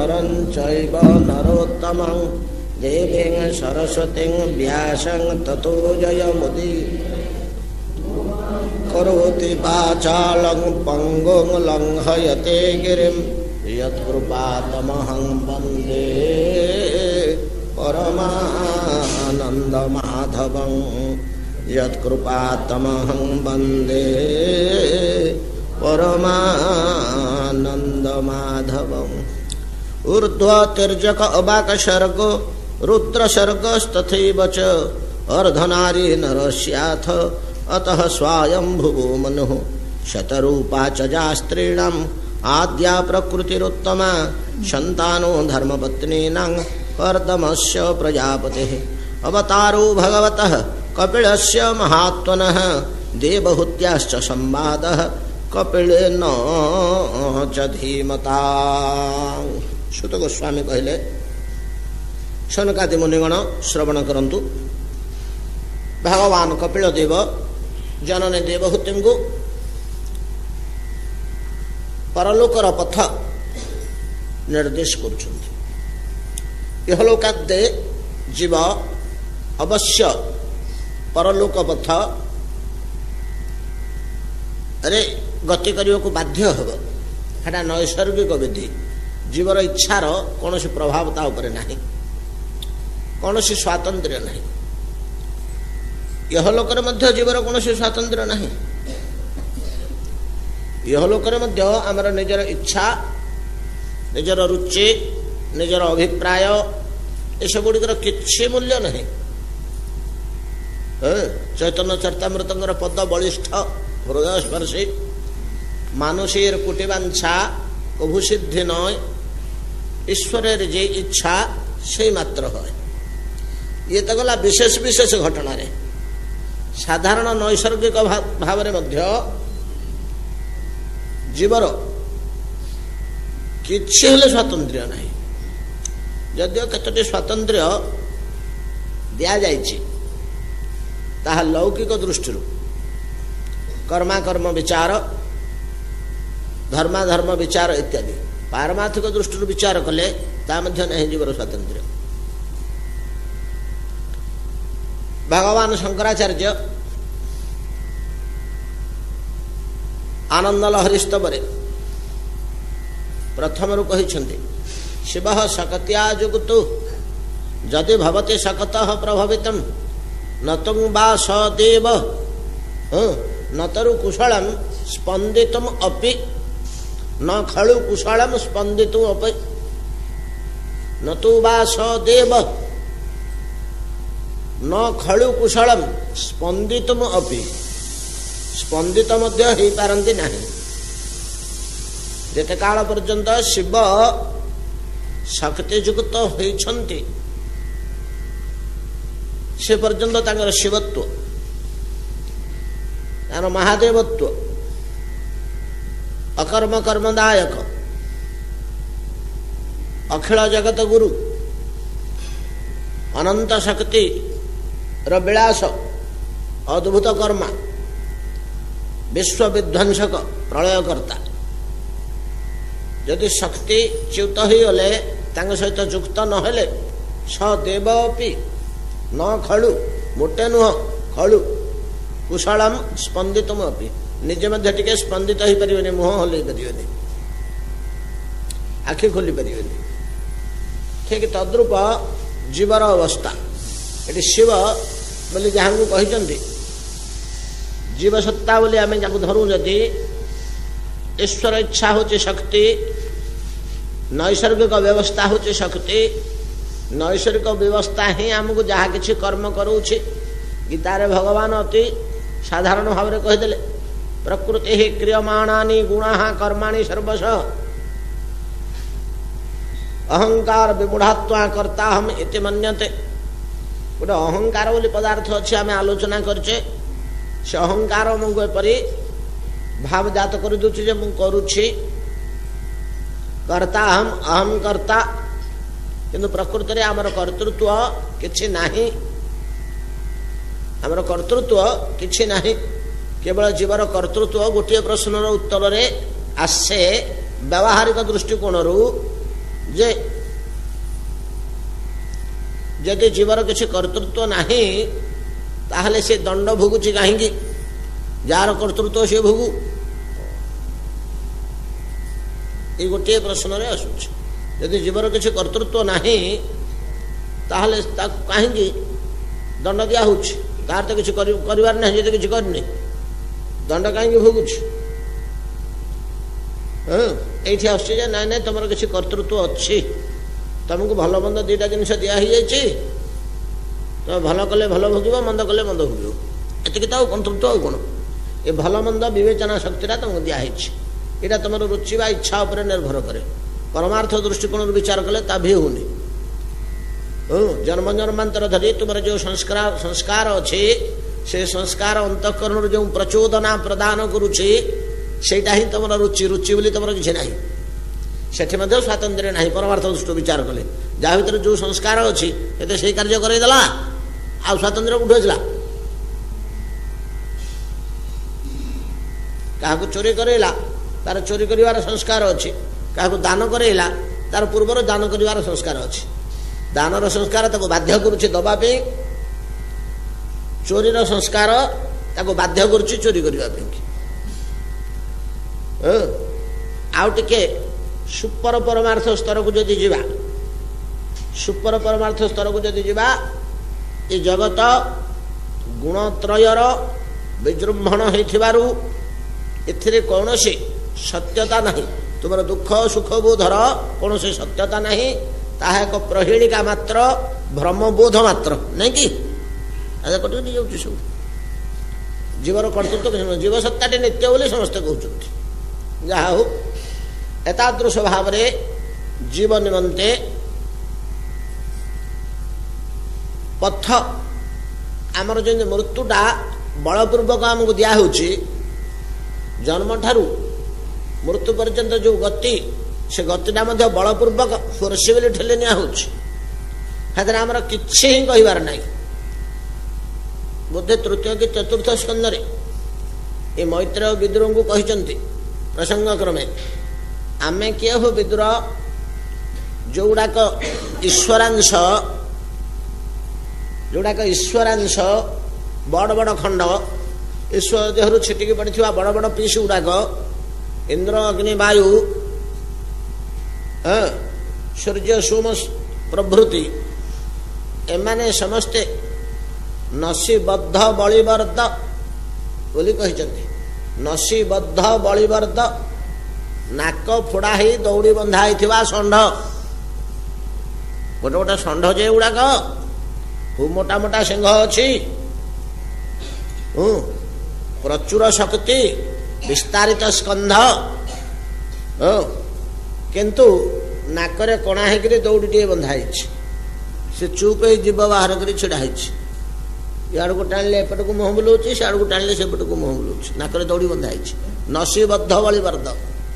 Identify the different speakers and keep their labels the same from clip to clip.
Speaker 1: नरं चैव नरोत्तमं देवीं सरस्वतीं व्यासं ततो जयमुदी करोति वाचालं पंगुं लंघयते गिरिं यत्कृपातमहं वन्दे परमानन्दमाधवं यत्कृपातमहं वन्दे परमानन्दमाधवम् ऊर्ध्वतिर्जक अबाकसर्गो रुद्रसर्गस्तथैव च अर्धनारी नरस्याथ अतः स्वायंभुवो मनुः शतरूपा च जास्त्रीणाम् आद्या प्रकृतिरुत्तमा सन्तानो धर्मपत्नीनां कर्दमस्य प्रजापतिः अवतारो भगवतः कपिलस्य महात्मनः देवहूत्याश्च संवादः कपिलेन च धीमता। सुत गोस्वामी कहले शनकादि मुनिगण श्रवण करंतु। भगवान कपिल देव जननी देवहूति को परलोकर पथ निर्देश करुछन्ति। इहलोकादे जीव अवश्य परलोक पथ अरे गति करने को बाध्य हम। है नैसर्गिक विधि। जीवर इच्छार कौन प्रभाव ता उपरे नहीं, कौन स्वातंत्र्य नहीं। यह लोकर मध्य जीवर कौन स्वातंत्र्य नहीं। यह लोकर मध्य आमर निजर इच्छा, निजर रुचि, निजर अभिप्राय एसब गुड़िकर किछि मूल्य नहीं। चैतन्य चरितामृतंगर पद बलिष्ठ हृदय स्पर्शी मानुषीर कुटिवांछा कभु सिद्धि नय ईश्वरेर जे इच्छा से मात्र है। ये तो गला विशेष विशेष घटना रे। साधारण नैसर्गिक भाव में मध्य जीवर किछि हेले स्वातंत्र्य नहीं। यद्य केतोटी स्वातंत्र्य दिया जाइछि ताहा लौकिक दृष्टि कर्माकर्म विचार, धर्माधर्म विचार इत्यादि। पारमार्थिक दृष्टि विचार कले ता मध्य नहीं जीवर स्वातंत्र्य। भगवान शंकराचार्य आनंद लहरी स्तवरे प्रथम कहिछन्ति शिव शकत्या जुगुतु जदि भवति शकतः प्रभवितम् न तुम बा सदेव न तरु कुशलम स्पंदितुम अपि न खलु कुशलम स्पंदितुम अपि न तु बा सदेव न खलु कुशलम स्पंदितुम अपि। स्पंदित मध्य हो पारंती नहीं। जेते काल पर्यंत शिव शक्तियुक्त होइछन्ति से पर्यंत तांकर शिवत्व, तार महादेवत्व, अकर्म कर्मदायक, अखिल जगत गुरु, अनंत शक्ति विलास, अद्भुत कर्मा, विश्व विध्वंसक, प्रलयकर्ता। यदि शक्ति च्युत हो गले सहित युक्त नहेले सदेव अपि न खलु मोटे नुह खलु कुशलम स्पंदितम अपि। निजे मध्य टिके स्पंदित हो पारे, मुह हल पारे, आखि खोली पारे। ठीक तद्रूप जीवर अवस्था ये शिव बोली जहाँ को कहते जीव सत्ता बोली आम धरू। जदि ईश्वर इच्छा होची शक्ति, नैसर्गिक व्यवस्था होची शक्ति, नैसर्गिक व्यवस्था ही आमको जहाँ किसी कर्म करूछि। गीतारे भगवान अति साधारण भाव में कहीदे प्रकृति ही क्रियमाणानि गुणाः कर्माणि सर्वश अहंकार विमूढ़ात्वा कर्ता हम इति मन्यते। गोटे अहंकार बोली पदार्थ अच्छे आम आलोचना करचे। से अहंकार मुझे एपरी भाव जात कर दूची जे मु करूछि कर्ता हम अहम कर्ता, किंतु प्रकृति रे आमर कर्तृत्व किछि नाही। आमर कर्तृत्व किछि नाही। केवल जीवर कर्तृत्व गोटे प्रश्नर उत्तर रे आसे व्यावहारिक दृष्टिकोण जे जदि जीवर किसी कर्तृत्व नहीं ताहले से दंड भोगुची कहीं जार कर्तृत्व से भोगु ये गोटे प्रश्न आसूची यदि जीवर किसी कर्तृत्व नहीं ताहले कहीं दंड दिया होची तार तो किसी करिवार नहीं जदि किसी करनी दंड कहीं भोगुची ये आस ना ना तुम किसी कर्तृत्व अच्छी तुमको भल मंद दुईटा जिन दिखाई तुम भल कले भल भोग मंद कले मंद भोग एतिक तो कर्तृत्व कौन ये भल मंद विवेचना शक्ति तुमको दिखाई यहाँ तुम रुचि बा इच्छा उपर निर्भर करे परमार्थ दृष्टिकोण विचार कले ता भी होनी जन्म जन्मांतर धरी तुम जो संस्कार अच्छे से संस्कार अंतःकरण जो प्रचोदना प्रदान करुच्ची सेटा ही तुम रुचि रुचि बोली तुम किसी ना सेठी स्वातंत्र्य ना परमार्थ दृष्टि विचार कले जहाँ भर जो संस्कार अच्छी ये से कार्य करदेला आ स्वातंत्र्य कौट आसला क्या चोरी करेला तार चोरी कर संस्कार अच्छी क्या दान करेला तार पूर्वर दान कर संस्कार अच्छी दानर संस्कार ताको बाध्य करुच्ची दबापी चोरीर संस्कार ताको बाध्य करुच्ची चोरी करने आउ टिके सुपर परमार्थ स्तर को जदि जीवा सुपर परमार्थ स्तर को जदि जीवा ये जगत गुणत्रयर विजृंभण होइथिबारु एथिरे कौनसी सत्यता नहीं तुम दुख सुख बोधर कौन से सत्यता नहीं ताहा एक प्रहेलिका मात्र भ्रमबोध मात्र नहीं कि कटि नहीं जाऊँ सब जीवर कर्तृत्व जीव सत्ताटी नित्य बोली समस्ते कहते जहा हो एतादृश भाव जीव निमंते पथ आमर जो मृत्युटा बलपूर्वक आमको दिया जन्म ठारू मृत्यु पर्यंत जो गति से गतिटा बलपूर्वक फोर्सिबली ठेले निर आमर किसी ही कहबार ना बोधे तृतीय कि चतुर्थ स्कंदरे ये मैत्रेय विदुर को कहते प्रसंग क्रमे आमे किए हो विदुर जोड़ाक ईश्वरांश बड़ बड़ खंड ईश्वर देहरु छिटिकी पड़ता बड़ बड़ पीस गुड़ाक इंद्र अग्नि वायु सूर्य सोम प्रभृति एमाने समस्ते नसीबद्ध बलिवर्द बोली कहते नसीबद्ध बलिवर्द नाक फोड़ा ही दौड़ी बंधा षंढ गोटे गोटे षंढ जे गुड़ाक खूब मोटा मोटा सिंह अच्छी प्रचुर शक्ति विस्तारित स्कंध किंतु नाकरे कणा होकर दौड़ी टे बंधाई से चुप ही जीव बाहर कर छिड़ा इड़ को टाणिले एपट को मुह बुलाऊँ सियाड़ को टाणिले सेपट को मुह बुलाऊँ नाकरे दौड़ी बंधाई नसीबद्ध बलिवर्द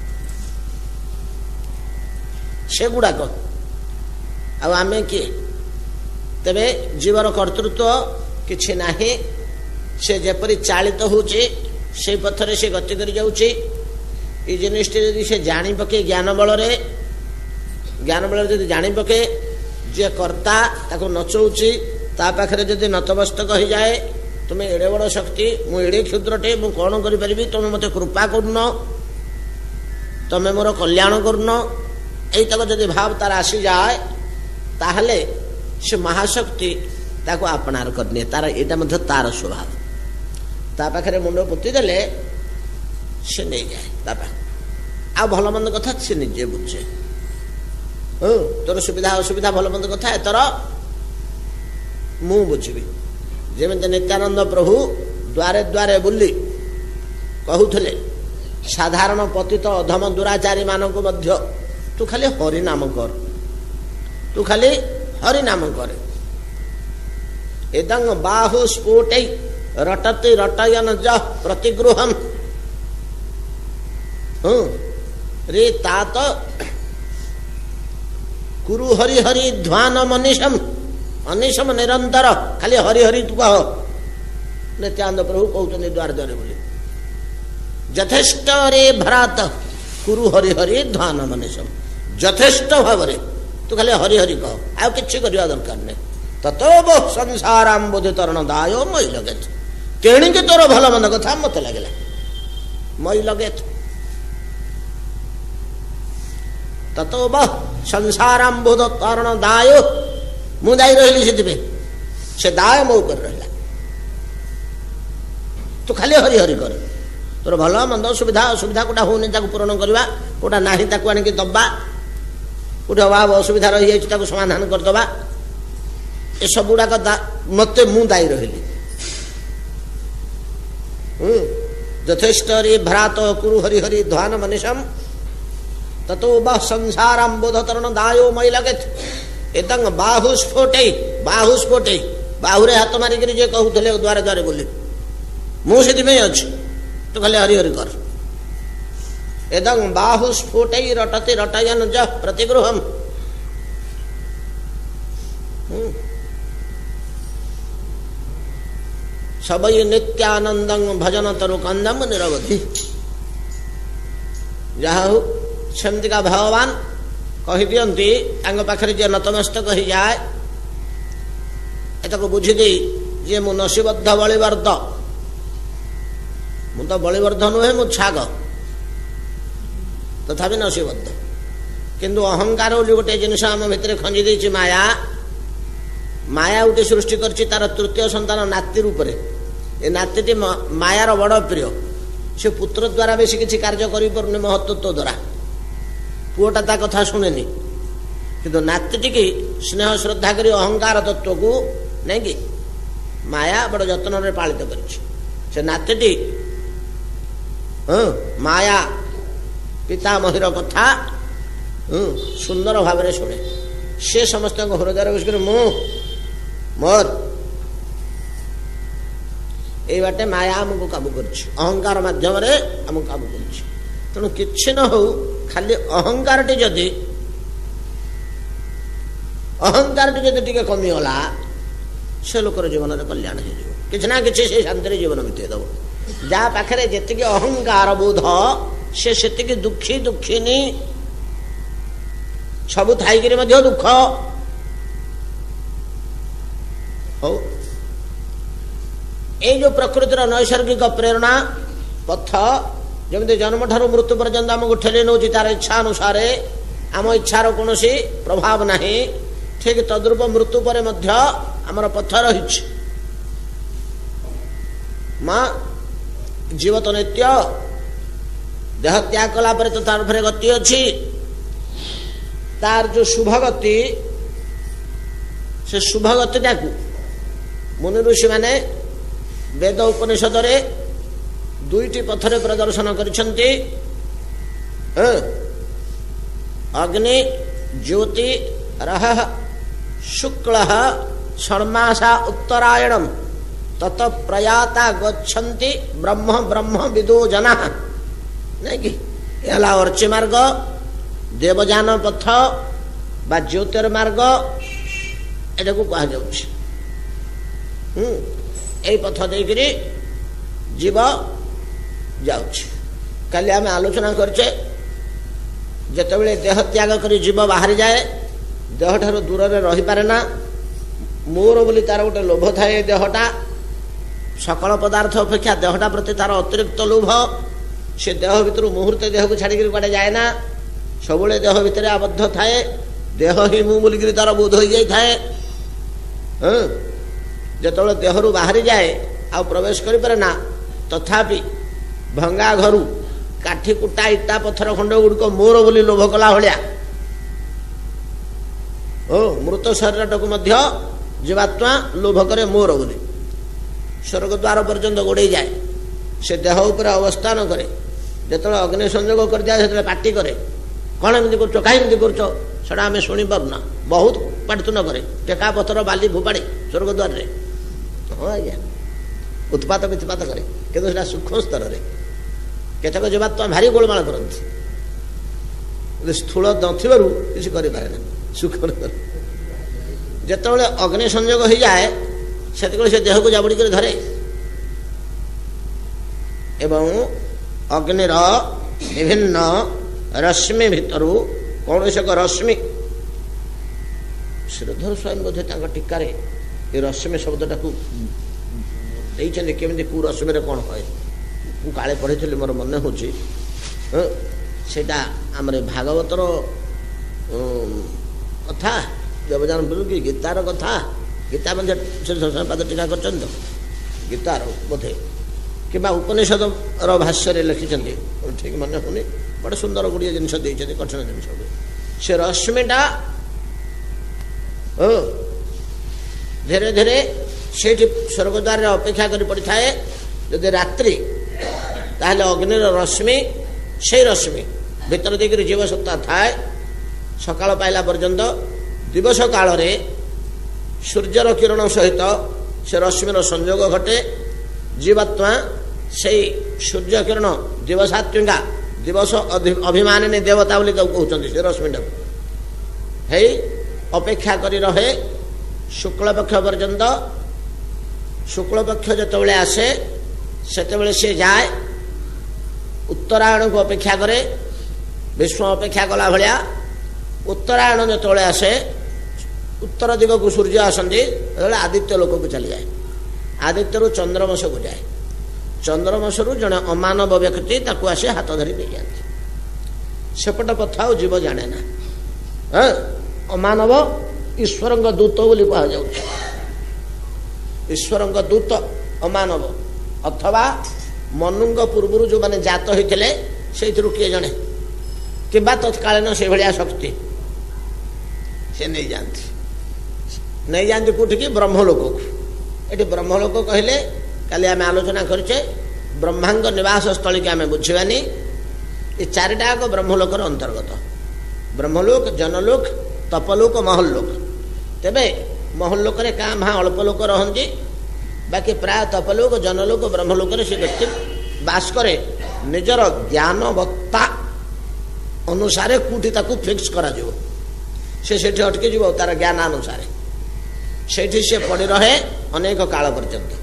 Speaker 1: से गुड़ाक आमे किए तेरे जीवर कर्तृत्व किछि नाही से जेपरी चालित होचे से पथरे से गति कर जाउची ई जिनिसटी यदि से जानी पके ज्ञान बल यदि जानी पके जे कर्ता ताको नचौची ता पाखरे यदि नतमस्तक हो जाए तुम्हें एड़े बड़ शक्ति मु एड़े क्षुद्रटे मु कौन करि परिबी तुम मते कृपा करन तमे मोर कल्याण करन एई तक यदि भाव तार आसी जाए ताहले से महाशक्ति ताको अपनार करने तार एटा मध्य तार स्वभाव ता पाखरे मुंड पुति देले से नहीं जाए ता आ भल मंद कथा से निजे बुझे तोर सुविधा असुविधा भल मंद कथा तोर मु बुझी जेमते नित्यानंद प्रभु द्वारे द्वारे बुली कहूले साधारण पतित अधम दुराचारी मानक मध्य तू खाली हरि नाम कर तू खाली हरि नाम करे एदंग बाहु स्फोट रटति रटयन ज प्रतिगृहम रे तात कुरु हरि हरि ध्वान मनीषम अनिशम निरंतर खाली हरि हरि तू कह नित्यानंद प्रभु कहते द्वार द्वारे बोली यथेष्ट रे भ्रात कुरु हरि हरि ध्वान मनीषम यथेष्ट भाव तू खाली हरि हरि कह आ किछि करबा दरकार नै ततो बहु संसाराम बोधि तरण दायो मई लगे तेणी के तोर भल मन कथा मत लागला मई लगे ततो बहु संसाराम बोध तरण दायो मु दाई रहिली सेतिबे से दाय मो ऊपर रहला तू खाली हरि हरि कर तोर भल मंद सुविधा असुविधा कोटा होनी ताको पूर्ण करवा कोटा नाही ताको आनी कि दबा कोटा अभाव असुविधा रही जाय ताको समाधान कर दबा ए सब गुड़ाक मते मु दायी रही यथेष्ट रे भ्रात कुरु हरि हरि ध्वान मनीषम ततो बह संसारम बोध तरण दायो मई लगे एतंग बाहुस्फोटे बाहुरे हाथ मारिक जे कहूले द्वारे द्वारे बोली मुझे अच्छी तो खाली हरि हरि कर एदं बाहुस्फोट रटते रटयन ज प्रतिगृहम सबई नित्यानंदं भजन तरु कंदम निरवधि जहा हो सेमतिका भगवान कही दियंती पाखे जे नतमस्तक हो जाए एतक बुझीदे जे मु नसीबद्ध बलिवर्द मु तो बलिवर्ध नुहे मु छाग तथापि नसीबद्ध किंतु अहंकार बोली गोटे जिनस आम भितर खंजी देछि माया माया गोटे सृष्टि करछि तार तृतीय संतान नाती रूप रे ए नातीटी मायार बड़ प्रिय से पुत्र द्वारा बेसी किछि कार्य करि परने महत्त्व द्वारा पुओटा ता कथा सुनेनी किंतु नातीटी की स्नेह श्रद्धा करी अहंकार तत्व को नहीं कि माया बड़ जत्न रे पालित करछि से नातीटी माया पितामहीर कथा सुंदर भाव शुणे से समस्त हृदय बसिक मोर ये बाटे माया आमको काबू कर अहंकार मध्यम आमको काबू कर तेणु किछि न हो खाली अहंकार जदि टिके कमीगला से लोकर जीवन में कल्याण हो कि ना कि शांति जीवन बीतेदब जहाँ पाखे जी अहंकार बोध से दुखी दुखीनी सबू थी दुख हो ये जो प्रकृतिर नैसर्गिक प्रेरणा पथ जमी जन्म ठार मृत्यु पर्यंत आमको ठेली नौ तार इच्छा अनुसार आम इच्छार कौन प्रभाव नहीं ठीक तद्रूप मृत्यु पर आमर पथ रही माँ जीव तो नित्य देह त्याग कला तो तार गति अच्छी तार जो शुभ गति से शुभ गतिटा को मुनि ऋषि माने वेद उपनिषद रे दुईटी पथरे प्रदर्शन करिसेंती अग्नि ज्योति रह शुक्ल षण्मासा उत्तरायणम तत प्रयाता गच्छन्ति ब्रह्म ब्रह्म विदो जना नहीं कि अर्ची मार्ग देवजान पथ बा ज्योतिर्मार्ग एटा को कहा जाउछि ए पथ देकरी जीव जाउछि काली आम आलोचना करछे जेतेबेले देह त्याग करी जीव बाहरी जाए देह ठार दूर रे रही पारे ना मोर बोली तार गोटे लोभ थाए देहटा सकल पदार्थ अपेक्षा देहटा प्रति तार अतिरिक्त लोभ से देह भितर मुहूर्ते देह को छाड़ी कड़े जाए ना सब देह भितर आबद्ध थाए देह ही मु बोलिक तार बोध हो जाए जिते देहरु बाहरी जाए आ प्रवेश कर पारे ना तथापि भंगा घर काठी कुटा इटा पत्थर खंड गुड़िक मोर बोली लोभ कला भाया मृत शरीर टाक जीवात्मा लोभ करे मोर बोली स्वर्ग द्वार पर्यंत गोड़े जाए से देह उपर अवस्थान करे जो अग्नि संयोग कर जाए से पार्टी करे कौन एमती कर कहीं कर आम शुणी पारना बहुत पाटितुन करे टेका पथर बाली भूपाड़ी स्वर्ग द्वार रे हाँ आज्ञा उत्पात वित्पात करे कि सूक्ष्म स्तर में केतक जीवात्मा भारी गोलमाल करती स्थूल नथिबारु किसी करें सूक्ष्म जिते अग्नि संयोग हो जाए से देह को जाबड़ी कर धरे एवं अग्निर विभिन्न रश्मि भितर कौन एक रश्मि ଶ୍ରୀଧର ସ୍ୱାମୀ ବୋଧେ ତାଙ୍କ ଟୀକାରେ ଏ ରଶ୍ମି ଶବ୍ଦଟାକୁ ଦେଇଛନ୍ତି କେମିତି କେଉଁ ରଶ୍ମିରେ କ'ଣ କହେ ମୁଁ କାଳେ ପଢ଼ିଥିଲି ମୋର ମନେ ହେଉଛି ସେଇଟା ଆମର ଭାଗବତର କଥା ଦେବଯାନ ବୋଲୁ କି ଗୀତାର କଥା ଗୀତା ମଧ୍ୟ ଶ୍ରୀଧର ସ୍ୱାମୀ ପାଦ ଟୀକା କରିଛନ୍ତି ତ ଗୀତାର ବୋଧେ କିମ୍ବା ଉପନିଷଦର ଭାଷ୍ୟରେ ଲେଖିଛନ୍ତି ଠିକ୍ ମନେ ହେଉନି ବଡ଼ ସୁନ୍ଦର ଗୁଡ଼ିଏ ଜିନିଷ ଦେଇଛନ୍ତି କଠିନ ଜିନିଷ ସେ ରଶ୍ମିଟା ଧୀରେ ଧୀରେ ସେଇଠି ସ୍ୱର୍ଗଦ୍ୱାରରେ ଅପେକ୍ଷା କରି ପଡ଼ିଥାଏ ଯଦି ରାତ୍ରି ତାହେଲେ ଅଗ୍ନିର ରଶ୍ମି ସେଇ ରଶ୍ମି ଭିତର ଦେଇକରି ଜୀବସତ୍ତା ଥାଏ ସକାଳ ପାଇଲା ପର୍ଯ୍ୟନ୍ତ ଦିବସ କାଳରେ ସୂର୍ଯ୍ୟର କିରଣ ସହିତ ସେ ରଶ୍ମିର ସଂଯୋଗ ଘଟେ ଜୀବାତ୍ମା ସେଇ ସୂର୍ଯ୍ୟ କିରଣ ଦିବସାତ୍ମିକା ଦିବସ ଅଭିମାନିନୀ ଦେବତା ବୋଲି ତାକୁ କହୁଛନ୍ତି ସେ ରଶ୍ମିଟାକୁ ହେଇ ଅପେକ୍ଷା କରି ରହେ ଶୁକ୍ଳପକ୍ଷ ପର୍ଯ୍ୟନ୍ତ ଶୁକ୍ଳପକ୍ଷ ଯେତେବେଳେ ଆସେ ସେତେବେଳେ ସେ ଯାଏ ଉତ୍ତରାୟଣକୁ ଅପେକ୍ଷା କରେ ବିଷ୍ଣୁ ଅପେକ୍ଷା କଲା ଭଳିଆ ଉତ୍ତରାୟଣ ଯେତେବେଳେ ଆସେ ଉତ୍ତର ଦିଗକୁ ସୂର୍ଯ୍ୟ ଆସନ୍ତି ସେତେବେଳେ ଆଦିତ୍ୟ ଲୋକକୁ ଚାଲିଯାଏ ଆଦିତ୍ୟରୁ ଚନ୍ଦ୍ରମସକୁ ଯାଏ ଚନ୍ଦ୍ରମସରୁ ଜଣେ ଅମାନବ ବ୍ୟକ୍ତି ତାକୁ ଆସି ହାତ ଧରି ନେଇଯାଆନ୍ତି ସେପଟ ପଥ ଆଉ ଜୀବ ଜାଣେ ନା ଅମାନବ ଈଶ୍ୱରଙ୍କ ଦୂତ ବୋଲି କୁହାଯାଉଛି ଈଶ୍ୱରଙ୍କ ଦୂତ ଅମାନବ ଅଥବା ମନୁଙ୍କ ପୂର୍ବରୁ ଯେଉଁମାନେ ଜାତ ହୋଇଥିଲେ ସେଇଥିରୁ କିଏ ଜଣେ କିମ୍ବା ତତ୍କାଳୀନ ସେଇଭଳିଆ ଶକ୍ତି ସେ ନେଇଯାଆନ୍ତି କେଉଁଠିକି ବ୍ରହ୍ମଲୋକକୁ ଏଠି ବ୍ରହ୍ମଲୋକ କହିଲେ କାଲି ଆମେ ଆଲୋଚନା କରିଛେ ବ୍ରହ୍ମାଙ୍କ ନିବାସ ସ୍ଥଳୀକି ଆମେ ବୁଝିବାନି ଏ ଚାରିଟାକ ବ୍ରହ୍ମଲୋକର ଅନ୍ତର୍ଗତ ବ୍ରହ୍ମଲୋକ ଜନଲୋକ ତପଲୋକ ମହଲ୍ଲୋକ ତେବେ ମହଲ୍ଲୋକରେ କାଁ ଭାଁ ଅଳ୍ପ ଲୋକ ରହନ୍ତି ବାକି ପ୍ରାୟ ତପଲୋକ ଜନଲୋକ ବ୍ରହ୍ମଲୋକରେ ସେ ବ୍ୟକ୍ତି ବାସ କରେ ନିଜର ଜ୍ଞାନବତ୍ତା ଅନୁସାରେ କେଉଁଠି ତାକୁ ଫିକ୍ସ କରାଯିବ ସେ ସେଠି ଅଟକିଯିବ ତାର ଜ୍ଞାନ ଅନୁସାରେ ସେଇଠି ସେ ପଡ଼ି ରହେ ଅନେକ କାଳ ପର୍ଯ୍ୟନ୍ତ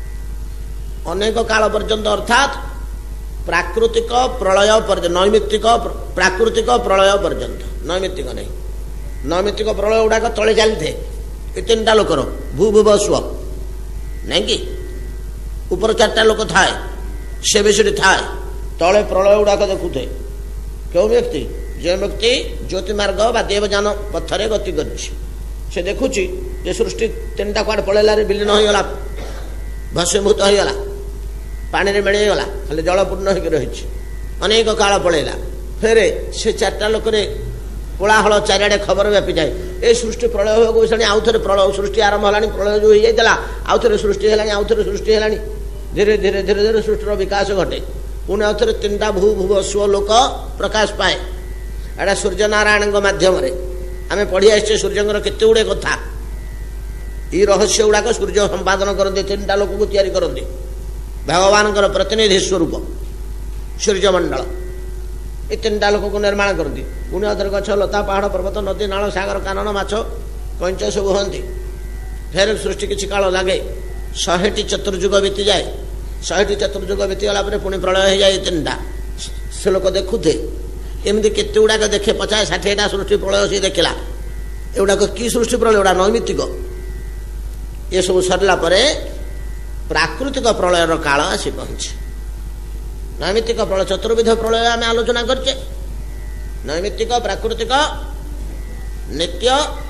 Speaker 1: ଅର୍ଥାତ୍ ପ୍ରାକୃତିକ ପ୍ରଳୟ ପର୍ଯ୍ୟନ୍ତ ନୈମିତ୍ତିକ ପ୍ରାକୃତିକ ପ୍ରଳୟ ପର୍ଯ୍ୟନ୍ତ ନୈମିତ୍ତିକ ନାହିଁ ନୈମିତ୍ତିକ ପ୍ରଳୟ ଗୁଡ଼ାକ ତଳେ ଚାଲିଥାଏ ଏ ତିନିଟା ଲୋକର ଭୂ ଭୁବ ସ୍ୱ ନାଇଁ କି ଉପର ଚାରିଟା ଲୋକ ଥାଏ ସେ ବି ସେଠି ଥାଏ ତଳେ ପ୍ରଳୟ ଗୁଡ଼ାକ ଦେଖୁଥାଏ କେଉଁ ବ୍ୟକ୍ତି ଯେଉଁ ବ୍ୟକ୍ତି ଜ୍ୟୋତିମାର୍ଗ ବା ଦେବଯାନ ପଥରେ ଗତି କରିଛି ସେ ଦେଖୁଛି ଯେ ସୃଷ୍ଟି ତିନିଟା କୁଆଡ଼େ ପଳେଇଲାରେ ବିଲୀନ ହୋଇଗଲା ଭସ୍ମୀଭୂତ ହୋଇଗଲା ପାଣିରେ ମିଳେଇଗଲା ଖାଲି ଜଳପୂର୍ଣ୍ଣ ହୋଇକି ରହିଛି ଅନେକ କାଳ ପଳେଇଲା ଫେରେ ସେ ଚାରିଟା ଲୋକରେ କୋଳାହଳ ଚାରିଆଡ଼େ ଖବର ବ୍ୟାପିଯାଏ ଏ ସୃଷ୍ଟି ପ୍ରଳୟ ହେବାକୁ ବସିଲାଣି ଆଉ ଥରେ ପ୍ରଳୟ ସୃଷ୍ଟି ଆରମ୍ଭ ହେଲାଣି ପ୍ରଳୟ ଯେଉଁ ହେଇଯାଇଥିଲା ଆଉ ଥରେ ସୃଷ୍ଟି ହେଲାଣି ଆଉ ଥରେ ସୃଷ୍ଟି ହେଲାଣି ଧୀରେ ଧୀରେ ଧୀରେ ଧୀରେ ସୃଷ୍ଟିର ବିକାଶ ଘଟେ ପୁଣି ଆଉ ଥରେ ତିନିଟା ଭୂ ଭୁବ ସ୍ୱ ଲୋକ ପ୍ରକାଶ ପାଏ ଏଇଟା ସୂର୍ଯ୍ୟନାରାୟଣଙ୍କ ମାଧ୍ୟମରେ ଆମେ ପଢ଼ି ଆସିଛେ ସୂର୍ଯ୍ୟଙ୍କର କେତେ ଗୁଡ଼ିଏ କଥା ଏଇ ରହସ୍ୟ ଗୁଡ଼ାକ ସୂର୍ଯ୍ୟ ସମ୍ପାଦନ କରନ୍ତି ତିନିଟା ଲୋକକୁ ତିଆରି କରନ୍ତି ଭଗବାନଙ୍କର ପ୍ରତିନିଧି ସ୍ୱରୂପ ସୂର୍ଯ୍ୟମଣ୍ଡଳ ଏ ତିନିଟା ଲୋକକୁ ନିର୍ମାଣ କରନ୍ତି ପୁଣି ଅଧର ଗଛ ଲତା ପାହାଡ଼ ପର୍ବତ ନଦୀ ନାଳ ସାଗର କାନନ ମାଛ କଇଁଚ ସବୁ ହୁଅନ୍ତି ଫେର ସୃଷ୍ଟି କିଛି କାଳ ଲାଗେ 100ଟି ଚତୁର୍ଯୁଗ ବିତିଯାଏ 100ଟି ଚତୁର୍ଯୁଗ ବିତିଗଲା ପରେ ପୁଣି ପ୍ରଳୟ ହେଇଯାଏ ତିନିଟା ସେ ଲୋକ ଦେଖୁଥେ ଏମିତି କେତେ ଗୁଡ଼ାକ ଦେଖେ 50-60ଟା ସୃଷ୍ଟି ପ୍ରଳୟ ସିଏ ଦେଖିଲା ଏଗୁଡ଼ାକ କି ସୃଷ୍ଟି ପ୍ରଳୟ ଏଗୁଡ଼ା ନୈମିତ୍ତିକ ଏସବୁ ସରିଲା ପରେ ପ୍ରାକୃତିକ ପ୍ରଳୟର କାଳ ଆସି ପହଞ୍ଚେ ନୈମିତ୍ତିକ ପ୍ରଳୟ ଚତୁର୍ବିଧ ପ୍ରଳୟ ଆମେ ଆଲୋଚନା କରିଛେ ନୈମିତ୍ତିକ ପ୍ରାକୃତିକ ନିତ୍ୟ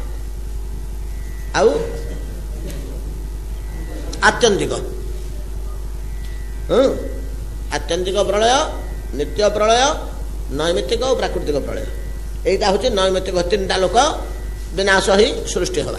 Speaker 1: ଆଉ ଆତ୍ୟନ୍ତିକ ଆତ୍ୟନ୍ତିକ ପ୍ରଳୟ ନିତ୍ୟ ପ୍ରଳୟ ନୈମିତ୍ତିକ ଓ ପ୍ରାକୃତିକ ପ୍ରଳୟ এইটা হচ্ছে নৈমিত্তিক তিনটা লোক বিনাশ হয়ে সৃষ্টি হওয়া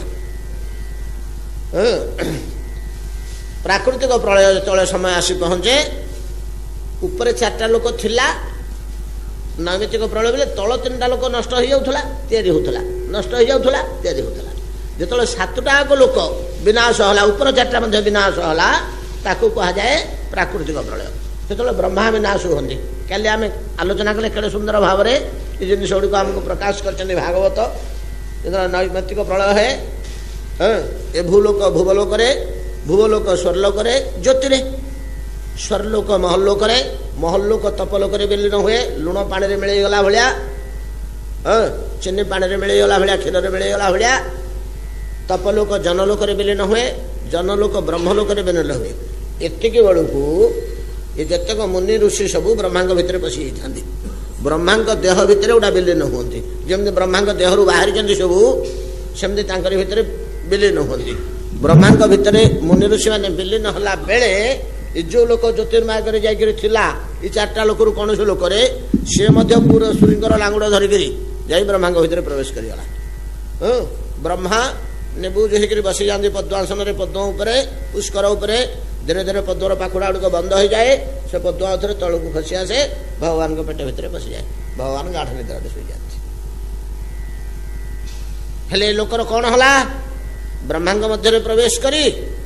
Speaker 1: প্রাকৃতিক প্রলয় যেতবে সময় আসি পৌঁছে উপরে চারটা লোক লা নৈমিত্তিক প্রলয় বলে তল তিনটা লোক নষ্ট হয়ে যাওয়া তৈরি হোলা নষ্ট হয়ে যাওয়া তৈরি হোলা যেতবে সাতটাক লোক বিনাশ হলা উপর চারটা মধ্যে বিনাশ হলা তাকে কুহযায়ে প্রাকৃতিক প্রলয় যেতবে ব্রহ্মা বিনাশ হুঁতি কালি আমি আলোচনা কলে কেড়ে সুন্দর ভাবে এই জিনিস গুড়িক আমি প্রকাশ করছেন ভাগবত যেতবে নৈমিত্তিক প্রলয় হয়ে এ ভূলোক ভুবলোকরে ভুবলোক স্বর্লোকরে জ্যোতিরে স্বর্লোক মহল্লোকরে মহল্লোক তপলোকরে বিলীন হুଏ ଲୁଣ ପାଣିରେ ମିଳେଇଗଲା ଭଳିଆ ଚିନି ପାଣିରେ ମିଳେଇଗଲା ଭଳିଆ କ୍ଷୀରରେ ମିଳେଇଗଲା ଭଳିଆ तपलोक जनलोक विलीन हुए, जनलोक ब्रह्मलोक विलीन हुए। एतिकी बेलू ये जतक मुनि ऋषि सबू ब्रह्मांग भितर पशि जाती, ब्रह्मांग देह भितर गोटा विलीन हुंती। जमी ब्रह्मांग देहरु बाहरी सबू सेमती भितर विलीन हुंती। ब्रह्मांग भितर मुनि ऋषि मैंने विलीन होला बेले जो लोक ज्योतिर्मार्ग जाइला ये 4टा लोक कौन से लोक सी पूरा सूर्य लांगुड़ धरिक जा ब्रह्मांग भितर प्रवेश करगला। ब्रह्मा निबुज होकर बसी जाती पद्मासन पद्म उपरे पुष्कर उपरे। धीरे धीरे पद्मर पाखुड़ा गुड़िक बंद हो जाए, से पद्म थे तलू खसी आसे, भगवान को पेट भितर पशि जाए, भगवान गाढ़ निद्रा शुई जाती। हेले लोकर कौन होला ब्रह्मांग मध्य प्रवेश करी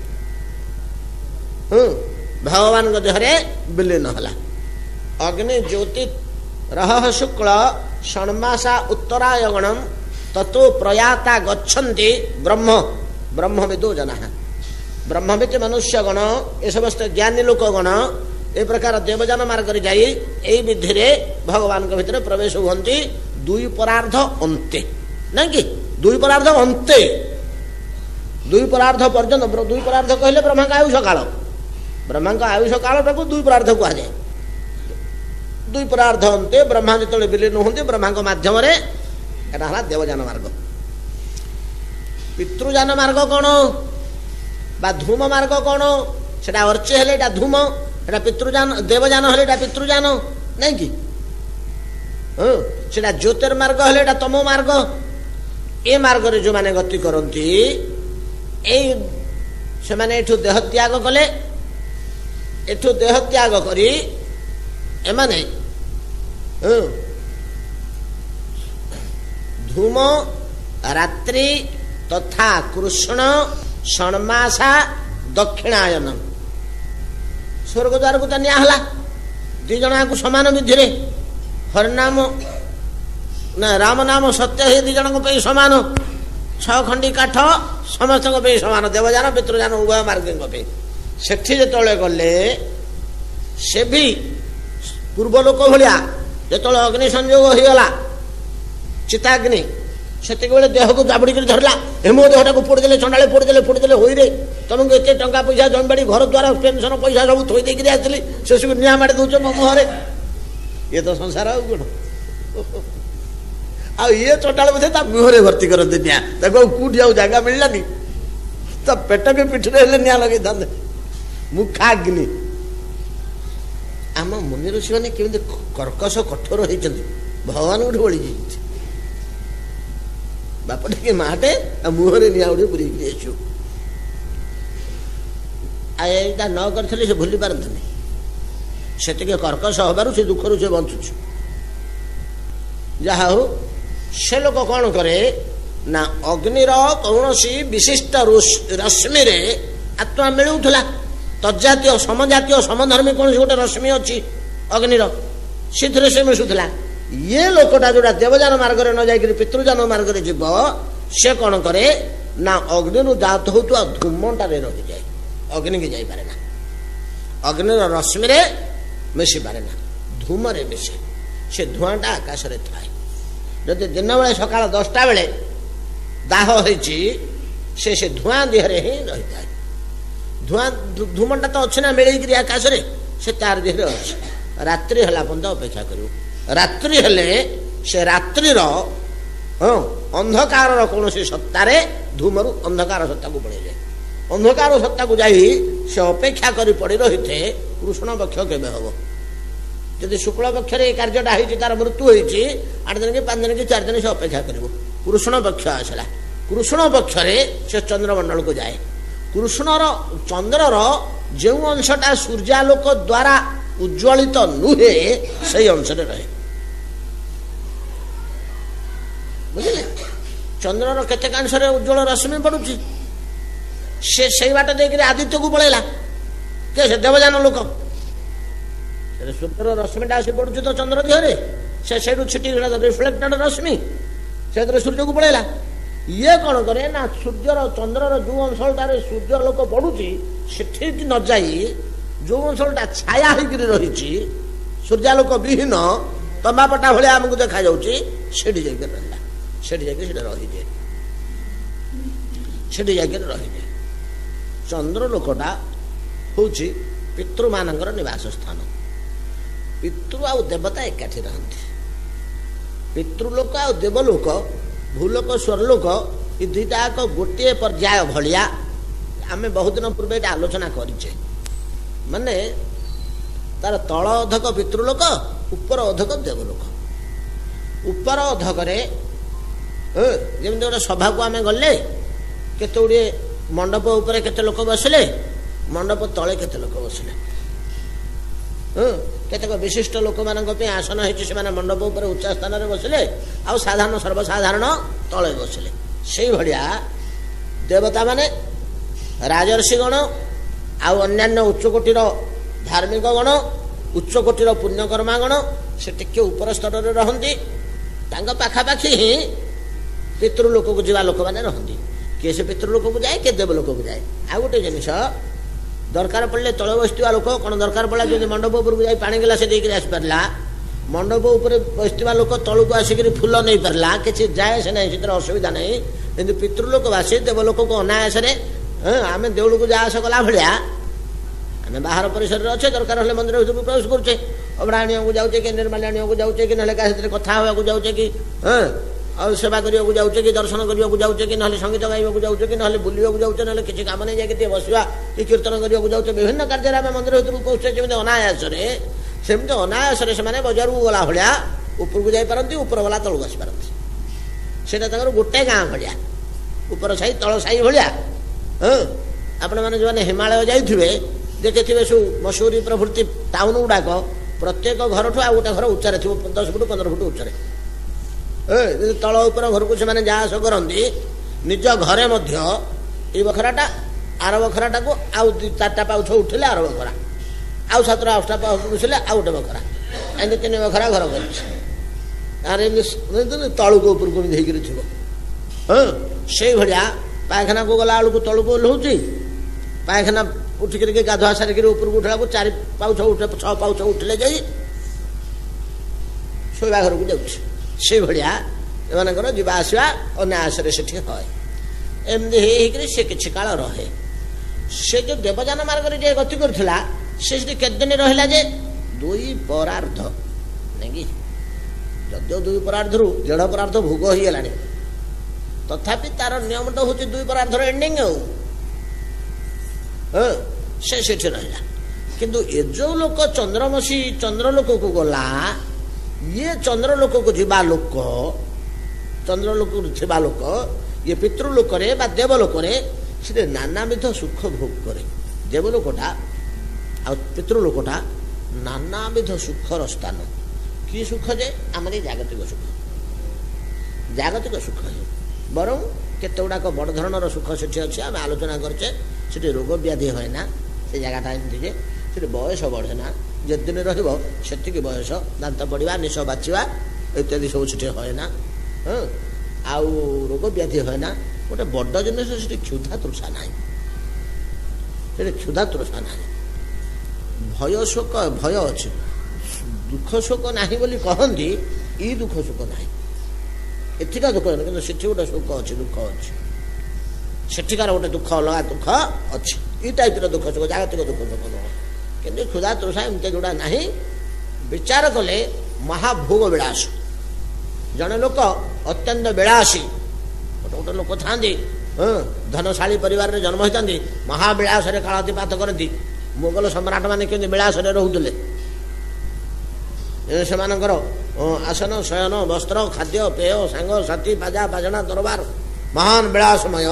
Speaker 1: भगवान देहरे विलीन होला। अग्नि ज्योति रह शुक्ल षण्मासा उत्तरायणम ततो प्रयाता गच्छन्ति ब्रह्म ब्रह्मविदो जना। ब्रह्मविद मनुष्य गण ये समस्त ज्ञानी लोक गण ए प्रकार देवजन मार्ग जाई ए विधि रे भगवान के भितर प्रवेश हुंती। दुई परार्ध अंते ना कि दुई परार्ध अंते, दुई परार्ध पर्यंत। दुई परार्ध कहले ब्रह्मा का आयुष काल, ब्रह्मा का आयुष काल टाक दुई परार्ध कह जाए। दुई परार्ध अंते ब्रह्मा जो विलीन होती ब्रह्मा मध्यम देवजान मार्ग। पितृजान मार्ग कौन बा धूम मार्ग कौन से अर्चे हेले धूम, से पितृजान देवजान हेले पितृजान नहीं कि से ज्योतिर्मार्ग हेले तमो मार्ग। ए मार्ग रे जो माने गति करती से माने एठू देह त्याग कले, एठू देह त्याग करी एमाने धूम रात्रि तथा कृष्ण षण्मासा दक्षिणायन स्वर्ग द्वार को निहला। दी जना को समान विधि रे हरिनाम ना राम नाम सत्य हे दी जन समान। 6 खंडी काठ समस्त समान, देवजान पितृजान उभय मार्ग सेठी जो गले से भी पूर्व लोक भाया जो अग्नि संयोग होगला चिताग्नि से देह को जाबड़ी धरला हेमो देहटा को पोड़दे चंडाले पोड़दे हो रे तुमको एत टा पैसा जमीबाड़ी घर द्वार पेनसन पैसा सब थोई देकर आसली से सब निआ माड़ी दौच मो मुहरे। ये तो संसार आ गुण ये चंडाले बोधे मुहरे भर्ती करते निआ कौटी आ जगह मिललानी तो पेट के पिठरे हेले निआ लगे था मुखाग्नि। आम मुनि ऋषि मैंने केमी कर्कश कठोर होती भगवान गोटे बड़ी जाइए बापटे के माटे मुहरे निआ गुड़े पूरी आसू आईटा न करें से भूली पारती से कर्कश हबार से दुख रू से बंचुच। जहा हो से लोक कौन करे ना अग्निर कौन विशिष्ट रश्मि रे आत्मा मिलूला तजातीय समजातीय समधर्मी कौन गोटे रश्मि अच्छी अग्निर से से मिशुला। ये लोकटा जोड़ा देवजान मार्ग न जाकर पितृजान मार्ग जीव से कौन करे ना अग्नि जात हो धूमटा रही जाए अग्नि की जापे ना अग्निर रश्मि रे मिशी पारे ना धूम रे मिशे से धूआटा आकाश रे थाए। जदि दिन बेले सका 10टा बेले दाह होती से धूआं देहरे ही रही जाए। धूआं धूमटा तो अच्छे ना मिले आकाश रे से तार देहरे अच्छे। रात्रि हला पर्यंत अपेक्षा करू। रात्रि हेले से रात्रिर अंधकार कौन सत्तार धूमरु अंधकार सत्ता को पड़े जाए। अंधकार सत्ता को जाई से अपेक्षा करी पड़ी रही थे कृष्ण पक्ष केवे हम जदि शुक्ल पक्ष कार्यटा होती तार मृत्यु होती 8 दिन कि 5 दिन कि 4 दिन से अपेक्षा कर कृष्ण पक्ष आसला। कृष्ण पक्ष से चंद्रमंडल को जाए। कृष्णर चंद्रर जो अंशटा सूर्यालोक द्वारा उज्ज्वलित नुहे से अंश रहे बुझे। चंद्रर केतेकांश उज्ज्वल रश्मि पड़ुची से बाट देकर आदित्य को पलैला के से देवजान लोक सूर्यर रश्मिटा आसी पड़ुची तो चंद्र देहरे से छिटी रिफ्लेक्टेड रश्मि से सूर्य को पलैला। ये कौन करे ना सूर्यर चंद्रर जो अंशटार सूर्य लोक पड़ुची से ठीक न जाई जो अंशटा छाया होकर रही सूर्यालोक विहीन तंबापटा भाया आमको देखा जाऊँगी से रही जाए। ସେଠି ଯାଇକି ରହିବେ। ଚନ୍ଦ୍ରଲୋକଟା ହେଉଛି ପିତୃମାନଙ୍କର ନିବାସ ସ୍ଥାନ। ପିତୃ ଆଉ ଦେବତା ଏକାଠି ରହନ୍ତି। ପିତୃଲୋକ ଆଉ ଦେବଲୋକ, ଭୂଲୋକ ସ୍ୱର୍ଲୋକ, ଏ ଦୁଇଟା ଯାକ ଗୋଟିଏ ପର୍ଯ୍ୟାୟ ଭଳିଆ। ଆମେ ବହୁତ ଦିନ ପୂର୍ବେ ଏଇଟା ଆଲୋଚନା କରିଛେ। ମାନେ ତାର ତଳ ଅଧକ ପିତୃଲୋକ, ଉପର ଅଧକ ଦେବଲୋକ। ଉପର ଅଧକରେ ଯେମିତି ଗୋଟେ ସଭାକୁ ଆମେ ଗଲେ କେତେ ଗୁଡ଼ିଏ ମଣ୍ଡପ ଉପରେ କେତେ ଲୋକ ବସିଲେ, ମଣ୍ଡପ ତଳେ କେତେ ଲୋକ ବସିଲେ। କେତେକ ବିଶିଷ୍ଟ ଲୋକମାନଙ୍କ ପାଇଁ ଆସନ ହେଇଛି, ସେମାନେ ମଣ୍ଡପ ଉପରେ ଉଚ୍ଚ ସ୍ଥାନରେ ବସିଲେ, ଆଉ ସାଧାରଣ ସର୍ବସାଧାରଣ ତଳେ ବସିଲେ। ସେଇଭଳିଆ ଦେବତାମାନେ, ରାଜର୍ଷିଗଣ ଆଉ ଅନ୍ୟାନ୍ୟ ଉଚ୍ଚକୋଟୀର ଧାର୍ମିକ ଗଣ, ଉଚ୍ଚକୋଟୀର ପୁଣ୍ୟକର୍ମା ଗଣ ସେ ଟିକେ ଉପର ସ୍ତରରେ ରହନ୍ତି। ତାଙ୍କ ପାଖାପାଖି ହିଁ ପିତୃଲୋକକୁ ଯିବା ଲୋକମାନେ ରହନ୍ତି। କିଏ ସେ ପିତୃଲୋକକୁ ଯାଏ, କିଏ ଦେବଲୋକକୁ ଯାଏ। ଆଉ ଗୋଟେ ଜିନିଷ, ଦରକାର ପଡ଼ିଲେ ତଳେ ବସିଥିବା ଲୋକ କ'ଣ ଦରକାର ପଡ଼ିଲା ଯଦି ମଣ୍ଡପ ଉପରକୁ ଯାଇ ପାଣି ଗିଲାସ ଦେଇକରି ଆସିପାରିଲା, ମଣ୍ଡପ ଉପରେ ବସିଥିବା ଲୋକ ତଳକୁ ଆସିକରି ଫୁଲ ନେଇପାରିଲା, କିଛି ଯାଏ ସେ ନାହିଁ, ସେଥିରେ ଅସୁବିଧା ନାହିଁ। କିନ୍ତୁ ପିତୃଲୋକ ବାସୀ ଦେବଲୋକକୁ ଅନାୟାସରେ ଆମେ ଦେଉଳକୁ ଯା ଆସ କଲା ଭଳିଆ ଆମେ ବାହାର ପରିସରରେ ଅଛେ, ଦରକାର ହେଲେ ମନ୍ଦିର ଭିତରକୁ ପ୍ରବେଶ କରୁଛେ, ଅବଢ଼ା ଆଣିବାକୁ ଯାଉଛେ କି ନିର୍ମାଲ୍ୟ ଆଣିବାକୁ ଯାଉଛେ କି ନହେଲେ କାହା ସେଥିରେ କଥା ହେବାକୁ ଯାଉଛେ କି ଆଉ ସେବା କରିବାକୁ ଯାଉଛେ କି ଦର୍ଶନ କରିବାକୁ ଯାଉଛେ କି ନହେଲେ ସଙ୍ଗୀତ ଗାଇବାକୁ ଯାଉଛେ କି ନହେଲେ ବୁଲିବାକୁ ଯାଉଛେ, ନହେଲେ କିଛି କାମ ନେଇ ଯାଇକି ଟିକେ ବସିବା କି କୀର୍ତ୍ତନ କରିବାକୁ ଯାଉଛେ, ବିଭିନ୍ନ କାର୍ଯ୍ୟରେ ଆମେ ମନ୍ଦିର ଭିତରକୁ ପହଞ୍ଚୁଛେ। ଯେମିତି ଅନାୟାସରେ, ସେମିତି ଅନାୟାସରେ ସେମାନେ ବଜାରକୁ ଗଲା ଭଳିଆ ଉପରକୁ ଯାଇପାରନ୍ତି, ଉପର ଗଲା ତଳକୁ ଆସିପାରନ୍ତି। ସେଇଟା ତାଙ୍କର ଗୋଟେ ଗାଁ ଭଳିଆ, ଉପର ସାହି ତଳ ସାହି ଭଳିଆ। ଆପଣମାନେ ଯେଉଁମାନେ ହିମାଳୟ ଯାଇଥିବେ ଦେଖିଥିବେ, ସବୁ ମସୁରୀ ପ୍ରଭୃତି ଟାଉନ ଗୁଡ଼ାକ ପ୍ରତ୍ୟେକ ଘରଠୁ ଆଉ ଗୋଟେ ଘର ଉଚ୍ଚାରେ ଥିବ, 10 ଫୁଟ 15 ଫୁଟ ଉଚ୍ଚରେ। ତଳ ଉପର ଘରକୁ ସେମାନେ ଯା ଆସ କରନ୍ତି। ନିଜ ଘରେ ମଧ୍ୟ ଏଇ ବଖରାଟା ଆର ବଖରାଟାକୁ ଆଉ 4ଟା ପାଉଛ ଉଠିଲେ ଆର ବଖରା, ଆଉ 7ଟା 8ଟା ପାଉଛ ଉଠିଲେ ଆଉ ଗୋଟେ ବଖରା, ଏମିତି 3 ବଖରା ଘର କରିଛି। ଆରେ ଏମିତି ତଳକୁ ଉପରକୁ ଏମିତି ହେଇକିରି ଥିବ। ସେଇଭଳିଆ ପାଇଖାନାକୁ ଗଲା ବେଳକୁ ତଳକୁ ଓହ୍ଲଉଛି, ପାଇଖାନା ଉଠିକିରି ଗାଧୁଆ ସାରିକିରି ଉପରକୁ ଉଠିଲାକୁ 4 ପାଉଛ 6 ପାଉଛ ଉଠିଲେ ଯାଇ ଶୋଇବା ଘରକୁ ଯାଉଛି। ସେଇଭଳିଆ ଏମାନଙ୍କର ଯିବା ଆସିବା ଅନାୟାସରେ ସେଠି ହୁଏ। ଏମିତି ହେଇକରି ସେ କିଛି କାଳ ରହେ। ସେ ଯେଉଁ ଦେବଯାନ ମାର୍ଗରେ ଯିଏ ଗତି କରୁଥିଲା, ସେ ସେଠି କେତେଦିନ ରହିଲା ଯେ 2 ପରାର୍ଦ୍ଧ ନାଇଁ, ଯଦିଓ 2 ପରାର୍ଦ୍ଧରୁ 1.5 ପରାର୍ଦ୍ଧ ଭୋଗ ହେଇଗଲାଣି, ତଥାପି ତାର ନିୟମଟା ହେଉଛି 2 ପରାର୍ଦ୍ଧର ଏଣ୍ଡିଂ। ଆଉ ସେ ସେଠି ରହିଲା। କିନ୍ତୁ ଏ ଯେଉଁ ଲୋକ ଚନ୍ଦ୍ରମସୀ ଚନ୍ଦ୍ରଲୋକକୁ ଗଲା, ଇଏ ଚନ୍ଦ୍ରଲୋକକୁ ଯିବା ଲୋକ, ଚନ୍ଦ୍ରଲୋକକୁ ଥିବା ଲୋକ, ଇଏ ପିତୃଲୋକରେ ବା ଦେବଲୋକରେ ସେଠି ନାନାବିଧ ସୁଖ ଭୋଗ କରେ। ଦେବଲୋକଟା ଆଉ ପିତୃଲୋକଟା ନାନାବିଧ ସୁଖର ସ୍ଥାନ। କି ସୁଖ ଯେ ଆମର ଏଇ ଜାଗତିକ ସୁଖ, ଜାଗତିକ ସୁଖ ବରଂ କେତେ ଗୁଡ଼ାକ ବଡ଼ ଧରଣର ସୁଖ ସେଠି ଅଛି, ଆମେ ଆଲୋଚନା କରିଛେ। ସେଠି ରୋଗ ବ୍ୟାଧି ହୁଏ ନା, ସେ ଜାଗାଟା ଏମିତି ଯେ ସେଠି ବୟସ ବଢ଼େ ନା, ଯେତେଦିନ ରହିବ ସେତିକି ବୟସ, ଦାନ୍ତ ପଡ଼ିବା, ନିଶ ବାଛିବା ଇତ୍ୟାଦି ସବୁ ସେଠି ହୁଏ ନା। ଆଉ ରୋଗ ବ୍ୟାଧି ହୁଏ ନା। ଗୋଟେ ବଡ଼ ଜିନିଷ ସେଠି କ୍ଷୁଧା ତୃଷା ନାହିଁ, ସେଠି କ୍ଷୁଧା ତୃଷା ନାହିଁ। ଭୟ ଶୋକ ଭୟ ଅଛି, ଦୁଃଖ ଶୋକ ନାହିଁ ବୋଲି କହନ୍ତି। ଇ ଦୁଃଖ ଶୋକ ନାହିଁ, ଏଠିକା ଦୁଃଖ ନାହିଁ, କିନ୍ତୁ ସେଠି ଗୋଟେ ଶୋକ ଅଛି, ଦୁଃଖ ଅଛି। ସେଠିକାର ଗୋଟେ ଦୁଃଖ ଅଲଗା ଦୁଃଖ ଅଛି। ଏଇ ଟାଇପ୍ର ଦୁଃଖ ଶୋକ, ଜାଗତିକ ଦୁଃଖ ଶୋକ ନୁହଁ। କିନ୍ତୁ କ୍ଷୁଧା ତୃଷା ଏମିତି ଯୋଉଟା ନାହିଁ। ବିଚାର କଲେ ମହାଭୋଗ ବିଳାସ, ଜଣେ ଲୋକ ଅତ୍ୟନ୍ତ ବିଳାସୀ, ଗୋଟେ ଗୋଟେ ଲୋକ ଥାନ୍ତି ଧନଶାଳୀ ପରିବାରରେ ଜନ୍ମ ହୋଇଥାନ୍ତି, ମହାବିଳାସରେ କାଳାତିପାତ କରନ୍ତି। ମୋଗଲ ସମ୍ରାଟମାନେ କେମିତି ବିଳାସରେ ରହୁଥିଲେ, ସେମାନଙ୍କର ଆସନ ଶୟନ ବସ୍ତ୍ର ଖାଦ୍ୟ ପେୟ ସାଙ୍ଗ ସାଥୀ ବାଜା ବାଜଣା ଦରବାର ମହାନ ବିଳାସମୟ,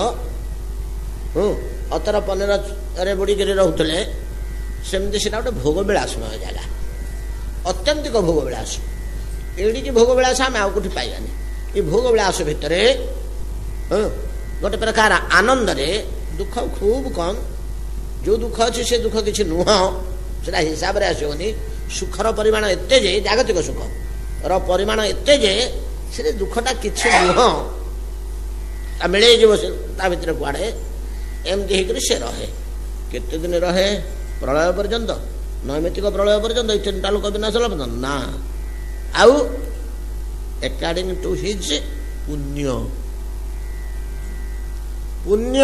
Speaker 1: ଅତର ପନିରରେ ବୁଡ଼ିକିରି ରହୁଥିଲେ। ସେମିତି ସେଟା ଗୋଟେ ଭୋଗ ବିଳାସମୟ ଜାଗା, ଅତ୍ୟନ୍ତିକ ଭୋଗ ବିଳାସ। ଏଡ଼ିକି ଭୋଗ ବିଳାସ ଆମେ ଆଉ କୋଉଠି ପାଇବାନି। ଏ ଭୋଗ ବିଳାସ ଭିତରେ ଗୋଟେ ପ୍ରକାର ଆନନ୍ଦରେ ଦୁଃଖ ଖୁବ୍ କମ୍। ଯେଉଁ ଦୁଃଖ ଅଛି ସେ ଦୁଃଖ କିଛି ନୁହଁ, ସେଟା ହିସାବରେ ଆସିବନି। ସୁଖର ପରିମାଣ ଏତେ ଯେ, ଜାଗତିକ ସୁଖର ପରିମାଣ ଏତେ ଯେ ସେ ଦୁଃଖଟା କିଛି ନୁହଁ, ତା ମିଳେଇଯିବ ସେ ତା ଭିତରେ କୁଆଡ଼େ। ଏମିତି ହେଇକରି ସେ ରହେ। କେତେ ଦିନ ରହେ? ପ୍ରଳୟ ପର୍ଯ୍ୟନ୍ତ, ନୈମିତିକ ପ୍ରଳୟ ପର୍ଯ୍ୟନ୍ତ, ଏଇ 3ଟା ଲୋକ ବିନାଶ ପର୍ଯ୍ୟନ୍ତ ନା। ଆଉ ଏକାର୍ଡିଂ ଟୁ ହିଜ୍ ପୁଣ୍ୟ, पुण्य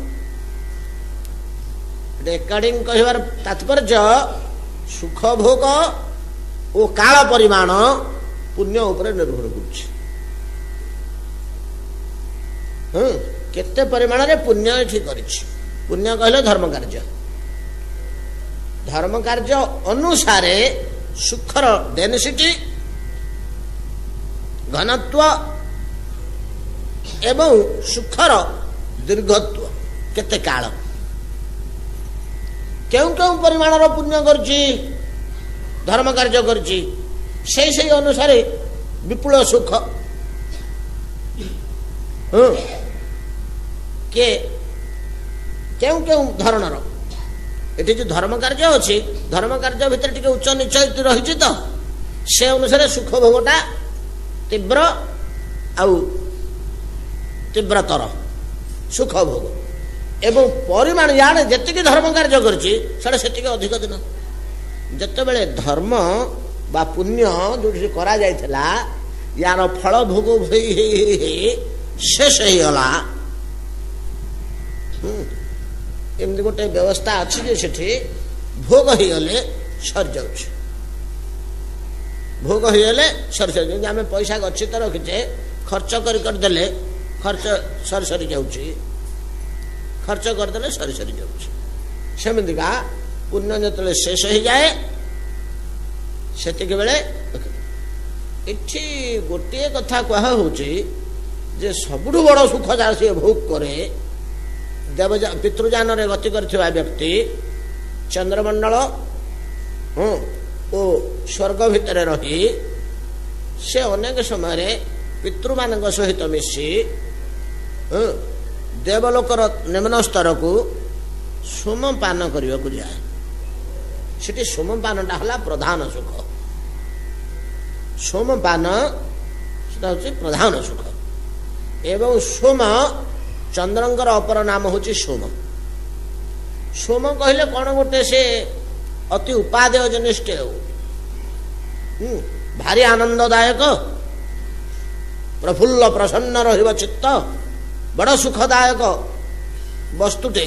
Speaker 1: रेकर्डिंग कहबार तात्पर्य सुख भोग और काल परिमाण पुण्य उपरे निर्भर करुछि। केते परिमाण रे पुण्य एठी करिछि। पुण्य कहले धर्म कार्य, धर्म कार्य अनुसारे सुखर डेंसिटी घनत्व एवं सुखर दीर्घत्व केते काल क्यों क्यों परिमाण पुण्य करछि धर्म कार्य करछि से अनुसार विपुल सुख के क्यों क्यों धरणर एटी जो धर्म कार्य अच्छी धर्म कार्य भितर टिके उच्च नीच रही तो से अनुसार सुख भोगटा तीव्र आउ तीव्रतर सुख भोग एवं परिमाण याने जी धर्म कार्य करछि अधिक दिन जिते बड़े धर्म बा पुण्य जो करा जाइथिला यार फल भोग शेष होगा एमती गोटे व्यवस्था अच्छी जे सेठी भोग होगले सरी जा भोग होगले सरी आम पैसा गच्छित रखीचे खर्च करदे खर्च सरी सरी जाऊँगी खर्च करदे सरी सरी जामतिका पुण्य जो शेष हो जाए से बेले इठी गोटे कथा कहुची जे सबुठ बड़ सुख जहाँ सी भोग करे देव पितृजान रे गति करथिबा व्यक्ति चंद्रमंडल ओ स्वर्ग भितर रही से अनेक समय पितृ मान सहित मिसी देवलोकर निम्न स्तर को सोमपान करने को जाए सेठी सोमपानटा हला प्रधान सुख सोमपान सेटा होची प्रधान सुख एवं सोम चंद्रंकर अपर नाम होची सोम सोम कहले कौन गोटे से अति उपादेय जनिष्ठ भारी आनंददायक प्रफुल्ल प्रसन्न रहिब चित्त बड़ सुखदायक वस्तुटे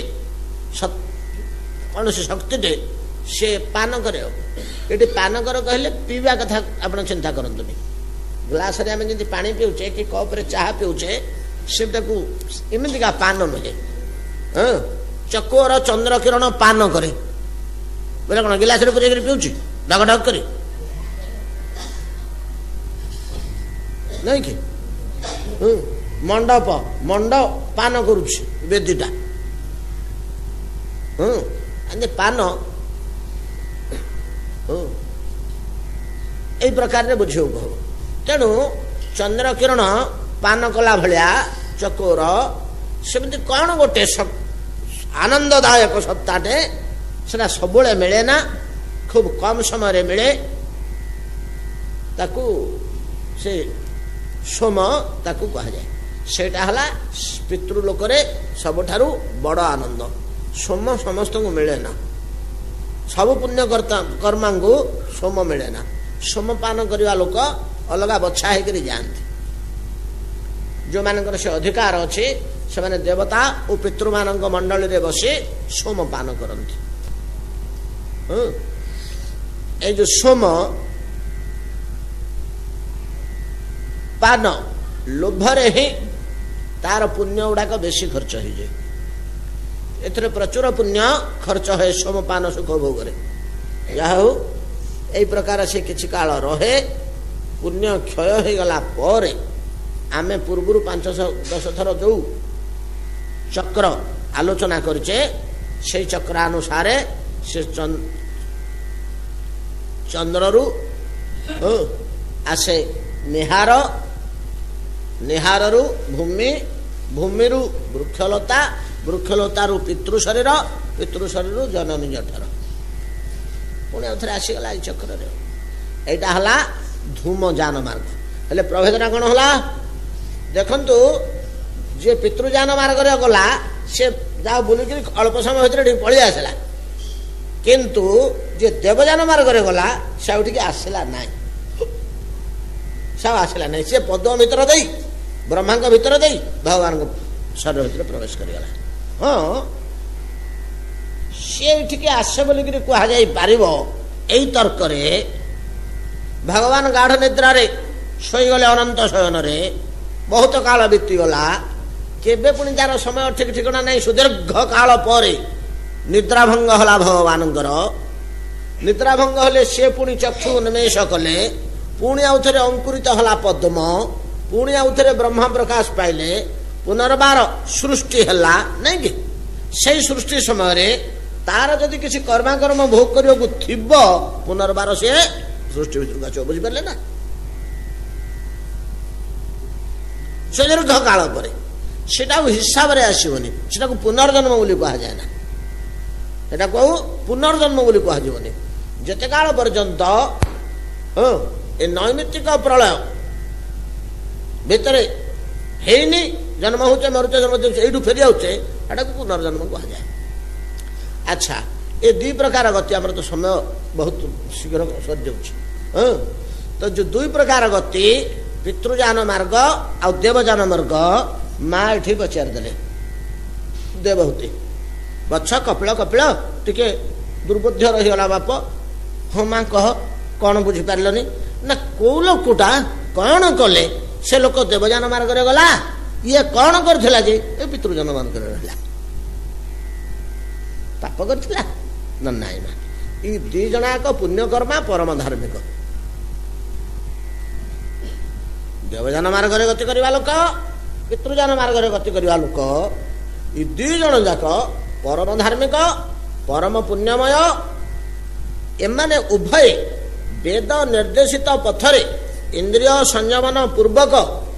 Speaker 1: कौन से शक्तिटे से पान करे ये पान कर कहले पीवा कथा आप चिंता करतुनि ग्लास रे आम जी पानी पीऊचे कि कप रे चाह पीऊचे सेटा को एमतिका पान नुहे चकोर चंद्र किरण पान करे बोले कौन गिलास रे पूरे पीऊची ढक ढक कर नहीं कि मंडप मंडप पान करुछि वेदीटा पान यही प्रकार बुझे तेणु चंद्र किरण पान कला भलिया चकोर सेमती कौन गोटे आनंददायक सत्ताटे से सब मिले ना खूब कम समय मिले ताकू से सोम ताकू कह जाए सेटा हला पितृलोक सबठारु बड़ आनंद सोम समस्त को मिले ना सब पुण्य कर्मा को सोम मिले ना सोम पान करने लोक अलग बछा होकर जाती जो मान से अधिकार अच्छे से माने देवता और पितृ मान मंडल रे बसी सोम पान करती ए जो सोम पान लोभरे ही तार पुण्य गुड़ाक बेसी खर्च हो जाए एथरे प्रचुर पुण्य खर्च है सोमपान सुख भोग या हो यही प्रकार से किछि काल रहे पुण्य क्षय हो गला पर आमे पूर्व 5-10 थर जो चक्र आलोचना करचे से चक्रानुसार से चंद्ररु आसे निहार निहारु भूमि भूमिरु वृक्षलता वृक्षलतारू पितृ शरीर पितृ शरीर जननी जठर पुणी आउ थे आसीगला चक्र यहाँ है धूम जान मार्ग हेले प्रभेदना कौन है देखु जे पितृजान मार्ग गला से जा बुलिक अल्प समय भर पलि आसला किंतु जे देवजान मार्ग गला से आसला ना से आसला ना सी पद्म भितर दे ब्रह्मा भितर दे भगवान ଶରୀର ଭିତରେ ପ୍ରବେଶ କରିଗଲା। ହଁ, ସିଏ ଏଠିକି ଆସେ ବୋଲିକିରି କୁହାଯାଇପାରିବ। ଏଇ ତର୍କରେ ଭଗବାନ ଗାଢ଼ ନିଦ୍ରାରେ ଶୋଇଗଲେ, ଅନନ୍ତ ଶୟନରେ ବହୁତ କାଳ ବିତିଗଲା। କେବେ ପୁଣି ତାର ସମୟ ଠିକ ଠିକଣା ନାହିଁ। ସୁଦୀର୍ଘ କାଳ ପରେ ନିଦ୍ରାଭଙ୍ଗ ହେଲା ଭଗବାନଙ୍କର। ନିଦ୍ରାଭଙ୍ଗ ହେଲେ ସିଏ ପୁଣି ଚକ୍ଷୁ ଉନ୍ମେଷ କଲେ, ପୁଣି ଆଉ ଥରେ ଅଙ୍କୁରିତ ହେଲା ପଦ୍ମ, ପୁଣି ଆଉ ଥରେ ବ୍ରହ୍ମ ପ୍ରକାଶ ପାଇଲେ, ପୁନର୍ବାର ସୃଷ୍ଟି ହେଲା, ନାଇଁ କି? ସେଇ ସୃଷ୍ଟି ସମୟରେ ତାର ଯଦି କିଛି କର୍ମାକର୍ମ ଭୋଗ କରିବାକୁ ଥିବ, ପୁନର୍ବାର ସିଏ ସୃଷ୍ଟି ଭିତରକୁ ଆସିବ। ବୁଝିପାରିଲେ ନା? ସୁଦୀର୍ଘ କାଳ ପରେ ସେଟା ଆଉ ହିସାବରେ ଆସିବନି। ସେଟାକୁ ପୁନର୍ଜନ୍ମ ବୋଲି କୁହାଯାଏ ନା। ସେଟାକୁ ଆଉ ପୁନର୍ଜନ୍ମ ବୋଲି କୁହାଯିବନି। ଯେତେ କାଳ ପର୍ଯ୍ୟନ୍ତ ଏ ନୈମିତ୍ତିକ ପ୍ରଳୟ ଭିତରେ ହେଇନି, ଜନ୍ମ ହଉଛେ, ମରୁଛେ, ଜନ୍ମ ଦେଉଛେ, ଏଇଠୁ ଫେରି ଯାଉଛେ, ଏଟାକୁ ପୁନର୍ଜନ୍ମ କୁହାଯାଏ। ଆଚ୍ଛା, ଏ ଦୁଇ ପ୍ରକାର ଗତି, ଆମର ତ ସମୟ ବହୁତ ଶୀଘ୍ର ସରିଯାଉଛି। ତ ଯୋଉ ଦୁଇ ପ୍ରକାର ଗତି, ପିତୃଯାନ ମାର୍ଗ ଆଉ ଦେବଯାନ ମାର୍ଗ, ମା ଏଠି ପଚାରିଦେଲେ ଦେବହୂତି, ବଛ କପିଳ କପିଳ ଟିକେ ଦୁର୍ବୁଦ୍ଧ ରହିଗଲା ବାପ। ହଁ ମା କହ, କଣ ବୁଝିପାରିଲନି? ନା କୋଉ ଲୋକଟା କଣ କଲେ ସେ ଲୋକ ଦେବଯାନ ମାର୍ଗରେ ଗଲା, ଇଏ କଣ କରିଥିଲା ଯେ ଏ ପିତୃଯାନ ମାର୍ଗରେ ରହିଲା? ପାପ କରିଥିଲା ନା ନାଇଁ? ମା, ଏଇ ଦି ଜଣାକ ପୁଣ୍ୟକର୍ମା ପରମ ଧାର୍ମିକ। ଦେବଯାନ ମାର୍ଗରେ ଗତି କରିବା ଲୋକ, ପିତୃଯାନ ମାର୍ଗରେ ଗତି କରିବା ଲୋକ, ଏ ଦି ଜଣ ଯାକ ପରମ ଧାର୍ମିକ, ପରମ ପୁଣ୍ୟମୟ। ଏମାନେ ଉଭୟ ବେଦ ନିର୍ଦ୍ଦେଶିତ ପଥରେ ଇନ୍ଦ୍ରିୟ ସଂଯମନ ପୂର୍ବକ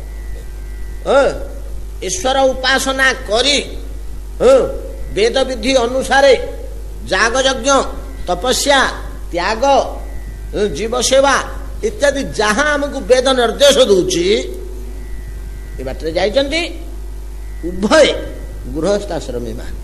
Speaker 1: ଈଶ୍ୱର ଉପାସନା କରି ବେଦ ବିଧି ଅନୁସାରେ ଯାଗଯଜ୍ଞ, ତପସ୍ୟା, ତ୍ୟାଗ, ଜୀବ ସେବା ଇତ୍ୟାଦି ଯାହା ଆମକୁ ବେଦ ନିର୍ଦ୍ଦେଶ ଦଉଛି, ଏ ବାଟରେ ଯାଇଛନ୍ତି। ଉଭୟ ଗୃହସ୍ଥାଶ୍ରମୀ ମାନେ,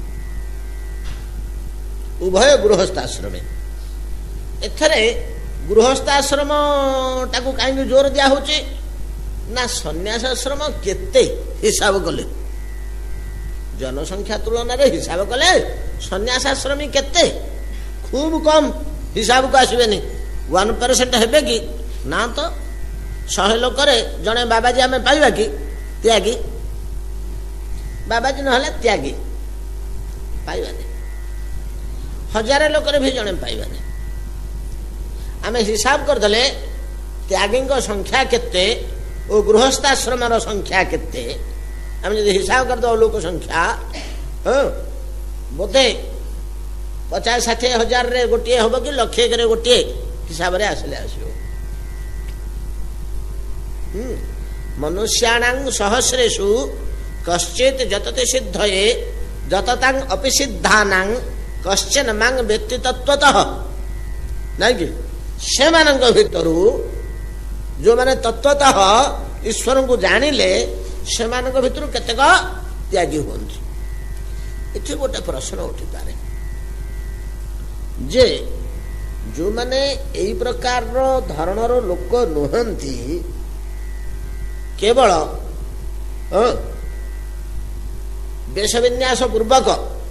Speaker 1: ଉଭୟ ଗୃହସ୍ଥାଶ୍ରମୀ। ଏଥିରେ ଗୃହସ୍ଥାଶ୍ରମ ଟାକୁ କାହିଁକି ଜୋର ଦିଆ ହଉଛି? ନା ସନ୍ନ୍ୟାସାଶ୍ରମ କେତେ ହିସାବ କଲେ, ଜନସଂଖ୍ୟା ତୁଳନାରେ ହିସାବ କଲେ ସନ୍ନ୍ୟାସାଶ୍ରମୀ କେତେ? ଖୁବ କମ ହିସାବକୁ ଆସିବେନି। 1% ହେବେ କି? ନା ତ 100 ଲୋକରେ ଜଣେ ବାବାଜୀ ଆମେ ପାଇବା କି? ତ୍ୟାଗୀ ବାବାଜୀ ନହେଲେ ତ୍ୟାଗୀ ପାଇବାନି। 1000 ଲୋକରେ ବି ଜଣେ ପାଇବାନି। ଆମେ ହିସାବ କରିଦେଲେ ତ୍ୟାଗୀଙ୍କ ସଂଖ୍ୟା କେତେ ଓ ଗୃହସ୍ଥାଶ୍ରମର ସଂଖ୍ୟା କେତେ, ଆମେ ଯଦି ହିସାବ କରିଦେବା ଲୋକ ସଂଖ୍ୟା, ବୋଧେ 50-60 ହଜାରରେ ଗୋଟିଏ ହବ କି ଲକ୍ଷେକରେ ଗୋଟିଏ ହିସାବରେ ଆସିଲେ ଆସିବ। ମନୁଷ୍ୟାଣାଂ ସହସ୍ରେଷୁ କଶ୍ଚିତ୍ ଯତତେ ସିଦ୍ଧୟେ ଯତତାଂ ଅପି ସିଦ୍ଧାନାଂ କଶ୍ଚିନ୍ ମାଂ ବ୍ୟକ୍ତି ତତ୍ତ୍ୱତଃ। ନାଇଁ କି? ସେମାନଙ୍କ ଭିତରୁ ଯୋଉମାନେ ତତ୍ତ୍ୱତଃ ଈଶ୍ୱରଙ୍କୁ ଜାଣିଲେ, ସେମାନଙ୍କ ଭିତରୁ କେତେକ ତ୍ୟାଗୀ ହୁଅନ୍ତି। ଏଠି ଗୋଟେ ପ୍ରଶ୍ନ ଉଠିପାରେ ଯେ ଯୋଉମାନେ ଏଇ ପ୍ରକାରର ଧରଣର ଲୋକ ନୁହନ୍ତି, କେବଳ ବେଶ ବିନ୍ୟାସ ପୂର୍ବକ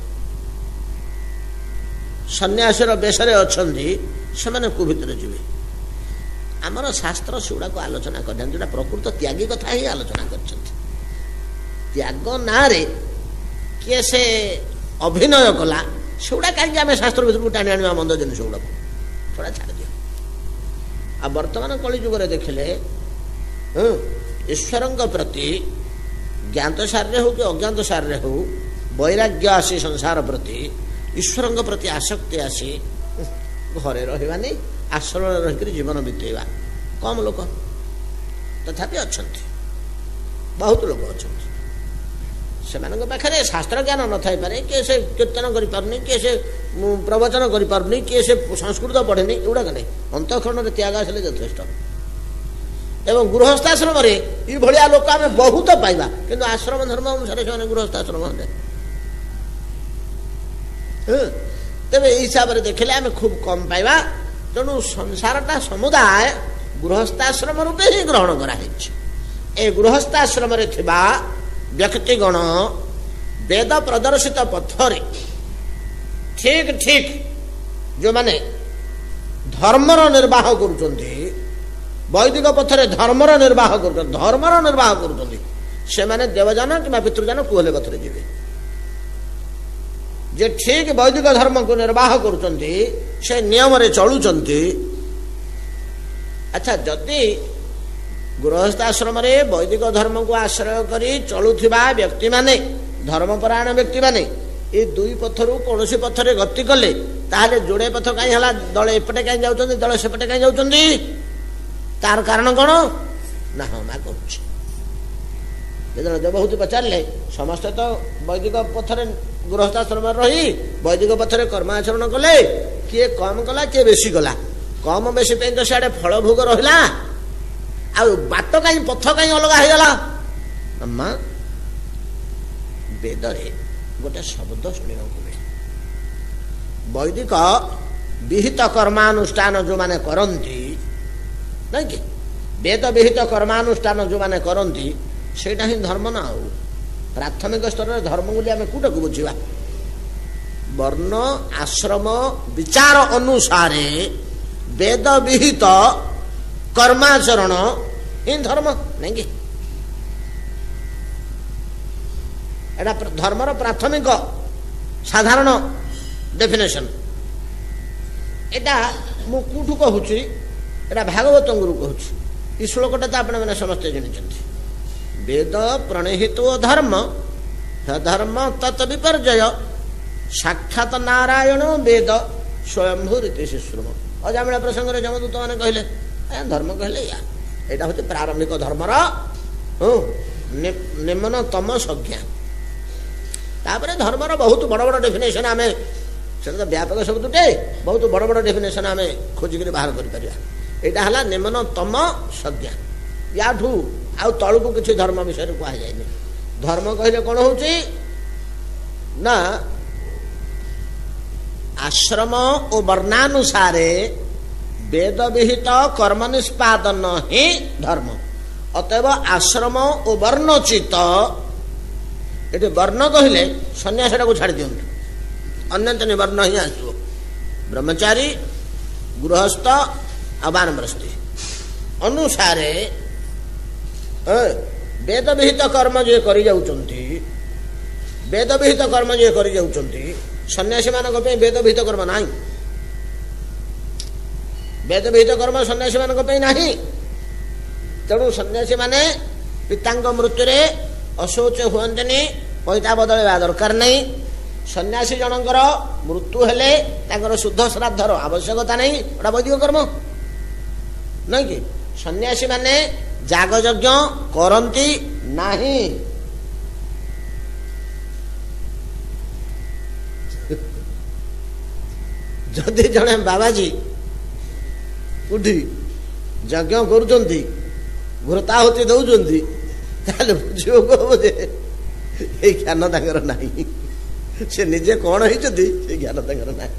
Speaker 1: ସନ୍ନ୍ୟାସର ବେଶରେ ଅଛନ୍ତି, ସେମାନେ କୋଉ ଭିତରେ ଯିବେ? ଆମର ଶାସ୍ତ୍ର ସେଗୁଡାକୁ ଆଲୋଚନା କରିଥାନ୍ତି, ଯୋଉଟା ପ୍ରକୃତ ତ୍ୟାଗୀ କଥା ହିଁ ଆଲୋଚନା କରିଛନ୍ତି। ତ୍ୟାଗ ନାଁରେ କିଏ ସେ ଅଭିନୟ କଲା, ସେଗୁଡା କାହିଁକି ଆମେ ଶାସ୍ତ୍ର ଭିତରକୁ ଟାଣି ଆଣିବା? ମନ୍ଦ ଜିନିଷ ଗୁଡାକୁ ସେଗୁଡା ଛାଡ଼ିଦିଅ। ଆଉ ବର୍ତ୍ତମାନ କଳି ଯୁଗରେ ଦେଖିଲେ ଈଶ୍ୱରଙ୍କ ପ୍ରତି ଜ୍ଞାତ ସାରରେ ହଉ କି ଅଜ୍ଞାତ ସାରରେ ହଉ ବୈରାଗ୍ୟ ଆସି ସଂସାର ପ୍ରତି, ଈଶ୍ୱରଙ୍କ ପ୍ରତି ଆସକ୍ତି ଆସି ଘରେ ରହିବାନି, ଆଶ୍ରମରେ ରହିକରି ଜୀବନ ବିତେଇବା କମ ଲୋକ। ତଥାପି ଅଛନ୍ତି, ବହୁତ ଲୋକ ଅଛନ୍ତି। ସେମାନଙ୍କ ପାଖରେ ଶାସ୍ତ୍ର ଜ୍ଞାନ ନଥାଇପାରେ, କିଏ ସେ କୀର୍ତ୍ତନ କରିପାରୁନି, କିଏ ସେ ପ୍ରବଚନ କରିପାରୁନି, କିଏ ସେ ସଂସ୍କୃତ ପଢ଼େନି, ଏଗୁଡ଼ାକ ନାହିଁ। ଅନ୍ତଃକରଣରେ ତ୍ୟାଗ ଆସିଲେ ଯଥେଷ୍ଟ। ଏବଂ ଗୃହସ୍ଥାଶ୍ରମରେ ଏଇଭଳିଆ ଲୋକ ଆମେ ବହୁତ ପାଇବା, କିନ୍ତୁ ଆଶ୍ରମ ଧର୍ମ ଅନୁସାରେ ସେମାନେ ଗୃହସ୍ଥାଶ୍ରମ ହେଲେ। ତେବେ ଏଇ ହିସାବରେ ଦେଖିଲେ ଆମେ ଖୁବ କମ ପାଇବା। ତେଣୁ ସଂସାରଟା ସମୁଦାୟ ଗୃହସ୍ଥାଶ୍ରମ ରୂପେ ହିଁ ଗ୍ରହଣ କରାଯାଇଛି। ଏ ଗୃହସ୍ଥାଶ୍ରମରେ ଥିବା ବ୍ୟକ୍ତିଗଣ वेद प्रदर्शित पथरे ठीक ठीक जो माने धर्मर निर्वाह करुचंती वैदिक पथरे धर्मर निर्वाह करुचंती से माने देवजन कि पितृजन कुहले पथरे जीवे जे ठीक वैदिक धर्म को निर्वाह करुचंती से नियम रे चलुचंती। अच्छा जदि गृहस्थ आश्रम रे वैदिक धर्म को आश्रय करी चलुथिबा व्यक्ति माने धर्मपरायण व्यक्ति माने ये दुई पथरु कौन पथरे गति कले ताहले जोड़े पथ कहीं है दले एपटे कहीं जाउछंती दले सेपटे कहीं जाउछंती तार कारण कौन ना हाँ ना कहूँ जो देवहूति पचारे समस्ते तो वैदिक पथरे गृहस्थाश्रम रही वैदिक पथरे कर्माचरण कले किए कम कला किए बेसी कला कम बेसी तो सियाड़े फल भोग रहा आ बाट कहीं पथ कहीं अलग होगला अम्मा वेदरे गोटे शब्द शुणा मिले वैदिक विहित कर्मानुष्ठान जो माने करती नहीं कि वेद विहित कर्मानुष्ठान जो माने करती सेटा ही धर्म ना हो प्राथमिक स्तर में धर्म बोली आम कौटा को बुझा वर्ण आश्रम विचार अनुसार वेद विहित कर्माचरण ही धर्म नहीं कि एटा धर्मर प्राथमिक साधारण डेफिनेशन एटा मु कौटू कहूँ एटा भागवत गुरु कहूँ ये श्लोकटा तो आपण मैंने समस्ते जानते वेद प्रणहित धर्म धर्म तत् विपर्जय साक्षात नारायण वेद स्वयंभू रीति शुश्रुम अजामिला प्रसंग में जमदूत मैंने कहले धर्म कहले या यहाँ हूँ प्रारंभिक धर्मर निम्नतम संज्ञा तापर धर्मर बहुत बड़ बड़ डेफिनेशन आम से व्यापक शब्दटे बहुत बड़ बड़ डेफिनेशन आम खोजिक बाहर कर निम्नतम संज्ञा या आउ तलू को किसी धर्म विषय कह जाए धर्म कहले कौन हो ना आश्रम और वर्णानुसारे वेद विहित कर्म निष्पादन ही धर्म अतएव आश्रम और वर्णचित ये वर्ण कहले सन्यासीटा को छाड़ दिंतु अन्य वर्ण ही आसो ब्रह्मचारी गृहस्थ आ वानप्रस्थी अनुसारे वेद विहित कर्म जे करि जाउचंती वेद विहित कर्म जे करि जाउचंती सन्यासी मानक पे वेद विहित कर्म नाही वेद विहित कर्म सन्यासी मानक पे नाही तेणु सन्यासी माने पितांग मृत्यु रे अशोच हुअंतनी पैसा बदलवा दरकार नहीं सन्यासी जनकर मृत्यु हेले तांकर शुद्ध श्राद्धर आवश्यकता नहीं एटा वैदिक कर्म नहीं कि सन्यासी माने जाग यज्ञ करती नहीं जदि जड़े बाबाजी उठी यज्ञ करुँच घृताहुति दौरान बुझे ये ज्ञान तांकर नहीं से निजे कौन होती ज्ञान तांकर ना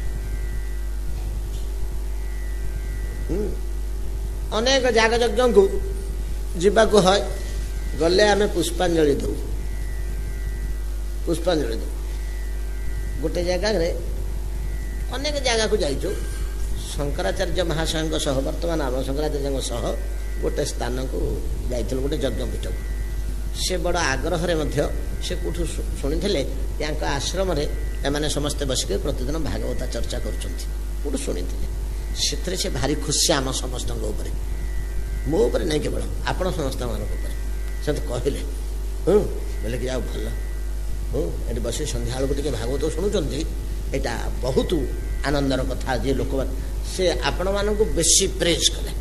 Speaker 1: अनेक जाग यज्ञ को जीवाक है गले आम पुष्पांजलि दौ पुष्पांजलि दौ गोटे जगह अनेक जगह को जाइचु शंकराचार्य महाशय सह वर्तमान आम शंकराचार्य सह गोटे स्थान को जाइल गोटे यज्ञपीठ से बड़ आग्रह से कौटू शुणी आश्रम एमाने समस्ते बसिक प्रतिदिन भागवत चर्चा कर शुणी से भारी खुशी आम समस्त मो नहीं केवल आपण समस्त से कहले बोले कि जाओ भल ये बस सन्ध्या बेलू टे भागवत शुणुंट यहाँ बहुत आनंदर कथा जे लोक से आपण मानक बेसी प्रेज कले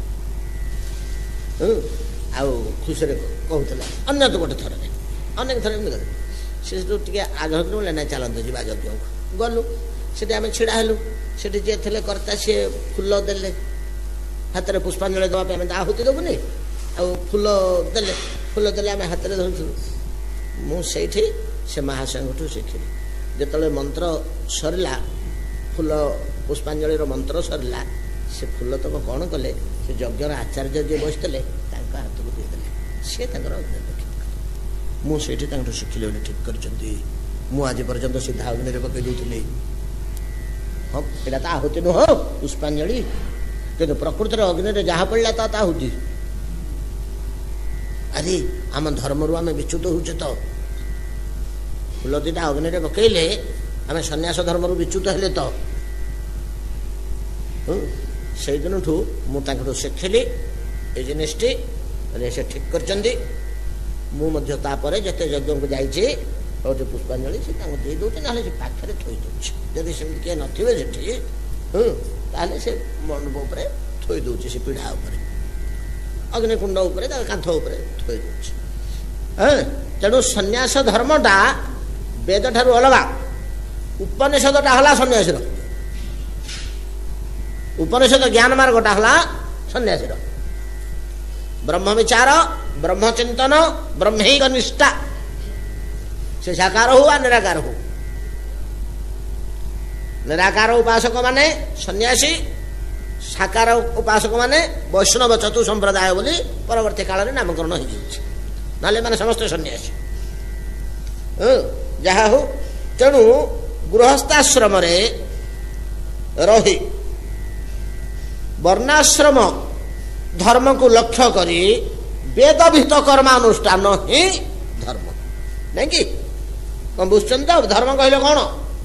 Speaker 1: आउ खुशी कहते अन्य तो गोटे थर अनेक थर से टे आग्रह कर ना चलते जी यज्ञ गलु से आम छिड़ा हेलु से जी थे कर्ता सी फुल देले हाथ में पुष्पांजलि देवाई आम आहुति देवुनि आ फुल देले आम हाथ में धरु मुझे से महाशय शिखिली जिते मंत्र सरला फुल पुष्पांजलि मंत्र सरला से फुल तक कौन कले से यज्ञर आचार्य जी बसते हाथ को देदेले सी मुझे शिखिली ठीक कर ମୁଁ ଆଜି ପର୍ଯ୍ୟନ୍ତ ସିଧା ଅଗ୍ନିରେ ପକେଇ ଦେଉଥିଲି। ହଁ ଏଇଟା ତ ଆହୁତି ନୁହଁ ପୁଷ୍ପାଞ୍ଜଳି, କିନ୍ତୁ ପ୍ରକୃତରେ ଅଗ୍ନିରେ ଯାହା ପଡ଼ିଲା ତା ଆହୁତି। ଆରେ ଆମ ଧର୍ମରୁ ଆମେ ବିଚ୍ୟୁତ ହେଉଛେ ତ। ଫୁଲ ଦିଟା ଅଗ୍ନିରେ ପକେଇଲେ ଆମେ ସନ୍ନ୍ୟାସ ଧର୍ମରୁ ବିଚ୍ୟୁତ ହେଲେ ତ। ସେଇଦିନଠୁ ମୁଁ ତାଙ୍କଠୁ ଶିଖିଲି ଏ ଜିନିଷଟି, ସେ ଠିକ୍ କରିଛନ୍ତି। ମୁଁ ମଧ୍ୟ ତାପରେ ଯେତେ ଯଜ୍ଞକୁ ଯାଇଛି ଗୋଟେ ପୁଷ୍ପାଞ୍ଜଳି ସେ ତାଙ୍କୁ ଦେଇ ଦେଉଛି, ନହେଲେ ସେ ପାଖରେ ଥୋଇ ଦେଉଛି। ଯଦି ସେମିତି କିଏ ନଥିବେ ସେଠି ତାହେଲେ ସେ ମଣ୍ଡପ ଉପରେ ଥୋଇ ଦେଉଛି, ସେ ପିଢ଼ା ଉପରେ, ଅଗ୍ନିକୁଣ୍ଡ ଉପରେ, ତା କାନ୍ଥ ଉପରେ ଥୋଇ ଦେଉଛି। ତେଣୁ ସନ୍ନ୍ୟାସ ଧର୍ମଟା ବେଦ ଠାରୁ ଅଲଗା। ଉପନିଷଦଟା ହେଲା ସନ୍ନ୍ୟାସୀର, ଉପନିଷଦ ଜ୍ଞାନ ମାର୍ଗଟା ହେଲା ସନ୍ନ୍ୟାସୀର। ବ୍ରହ୍ମ ବିଚାର, ବ୍ରହ୍ମଚିନ୍ତନ, ବ୍ରହ୍ମୈକ ନିଷ୍ଠା, ସେ ସାକାର ହଉ ବା ନିରାକାର ହଉ। ନିରାକାର ଉପାସକ ମାନେ ସନ୍ନ୍ୟାସୀ, ସାକାର ଉପାସକ ମାନେ ବୈଷ୍ଣବ ଚତୁ ସମ୍ପ୍ରଦାୟ ବୋଲି ପରବର୍ତ୍ତୀ କାଳରେ ନାମକରଣ ହେଇଯାଇଛି, ନହେଲେ ମାନେ ସମସ୍ତେ ସନ୍ନ୍ୟାସୀ। ଯାହା ହଉ, ତେଣୁ ଗୃହସ୍ଥାଶ୍ରମରେ ରହି ବର୍ଣ୍ଣାଶ୍ରମ ଧର୍ମକୁ ଲକ୍ଷ୍ୟ କରି ବେଦଭିତ କର୍ମାନୁଷ୍ଠାନ ହିଁ ଧର୍ମ, ନାଇଁ କି? କଣ ବୁଝୁଛନ୍ତି ତ? ଧର୍ମ କହିଲେ କଣ?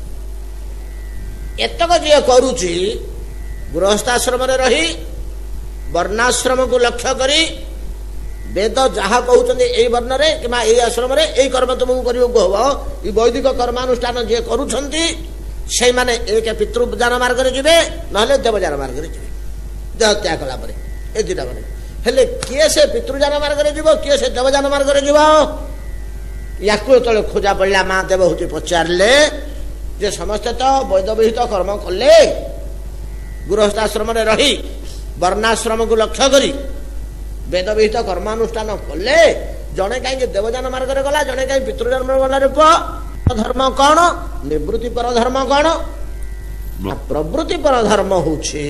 Speaker 1: ଏତକ ଯିଏ କରୁଛି ଗୃହସ୍ଥାଶ୍ରମରେ ରହି ବର୍ଣ୍ଣାଶ୍ରମକୁ ଲକ୍ଷ୍ୟ କରି ବେଦ ଯାହା କହୁଛନ୍ତି ଏଇ ବର୍ଣ୍ଣରେ କିମ୍ବା ଏଇ ଆଶ୍ରମରେ ଏଇ କର୍ମ ତୁମକୁ କରିବାକୁ ହବ, ଏଇ ବୈଦିକ କର୍ମାନୁଷ୍ଠାନ ଯିଏ କରୁଛନ୍ତି ସେଇମାନେ ଏକ ପିତୃଯାନ ମାର୍ଗରେ ଯିବେ, ନହେଲେ ଦେବଯାନ ମାର୍ଗରେ ଯିବେ ଦେହ ତ୍ୟାଗ କଲା ପରେ। ଏ ଦୁଇଟା ମାନେ ହେଲେ କିଏ ସେ ପିତୃଯାନ ମାର୍ଗରେ ଯିବ, କିଏ ସେ ଦେବଯାନ ମାର୍ଗରେ ଯିବ? ୟାକୁ ଯେତେବେଳେ ଖୋଜା ପଡ଼ିଲା, ମା ଦେବହୂତି ପଚାରିଲେ ଯେ ସମସ୍ତେ ତ ବୈଦବିହିତ କର୍ମ କଲେ, ଗୃହସ୍ଥାଶ୍ରମରେ ରହି ବର୍ଣ୍ଣାଶ୍ରମକୁ ଲକ୍ଷ୍ୟ କରି ବେଦବିହିତ କର୍ମାନୁଷ୍ଠାନ କଲେ, ଜଣେ କାହିଁକି ଦେବଯାନ ମାର୍ଗରେ ଗଲା, ଜଣେ କାହିଁକି ପିତୃଯାନ ମାର୍ଗରେ? ଧର୍ମ କଣ? ନିବୃତ୍ତିପର ଧର୍ମ କଣ? ପ୍ରବୃତ୍ତିପର ଧର୍ମ ହଉଛି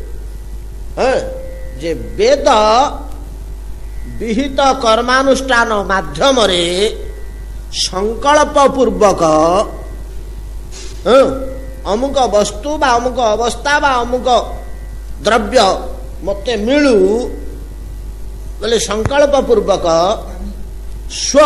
Speaker 1: ଯେ ବେଦ ବିହିତ କର୍ମାନୁଷ୍ଠାନ ମାଧ୍ୟମରେ ସଂକଳ୍ପ ପୂର୍ବକ ଅମୁକ ବସ୍ତୁ ବା ଅମୁକ ଅବସ୍ଥା ବା ଅମୁକ ଦ୍ରବ୍ୟ ମୋତେ ମିଳୁ ବୋଲେ ସଂକଳ୍ପ ପୂର୍ବକ ସ୍ୱ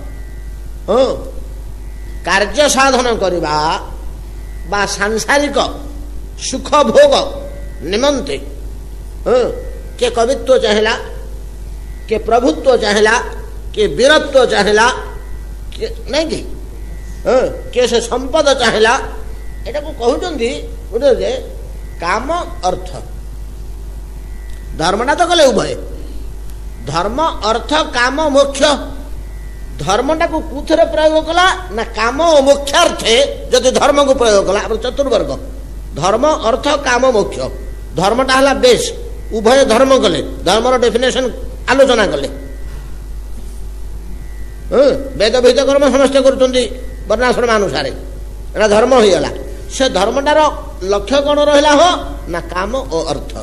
Speaker 1: କାର୍ଯ୍ୟ ସାଧନ କରିବା ବା ସାଂସାରିକ ସୁଖ ଭୋଗ ନିମନ୍ତେ କିଏ କବିତ୍ୱ ଚାହିଁଲା, କିଏ ପ୍ରଭୁତ୍ୱ ଚାହିଁଲା, କିଏ ବୀରତ୍ୱ ଚାହିଁଲା, ନାଇଁ କି କିଏ ସେ ସମ୍ପଦ ଚାହିଁଲା, ଏଟାକୁ କହୁଛନ୍ତି ଗୋଟେ ଯେ କାମ ଅର୍ଥ। ଧର୍ମଟା ତ କଲେ ଉଭୟ, ଧର୍ମ ଅର୍ଥ କାମ ମୋକ୍ଷ। ଧର୍ମଟାକୁ କୋଉଥିରେ ପ୍ରୟୋଗ କଲା ନା କାମ ଓ ମୋକ୍ଷାର୍ଥେ ଯଦି ଧର୍ମକୁ ପ୍ରୟୋଗ କଲା। ଆମର ଚତୁର୍ବର୍ଗ ଧର୍ମ ଅର୍ଥ କାମ ମୋକ୍ଷ। ଧର୍ମଟା ହେଲା ବେଶ, ଉଭୟ ଧର୍ମ କଲେ, ଧର୍ମର ଡେଫିନେସନ ଆଲୋଚନା କଲେ। ବେଦ ବିହିତ କର୍ମ ସମସ୍ତେ କରୁଛନ୍ତି ବର୍ଣ୍ଣାଶ୍ରମ ଅନୁସାରେ, ଏଟା ଧର୍ମ ହେଇଗଲା। ସେ ଧର୍ମଟାର ଲକ୍ଷ୍ୟ କଣ ରହିଲା? ହୋ ନା କାମ ଓ ଅର୍ଥ।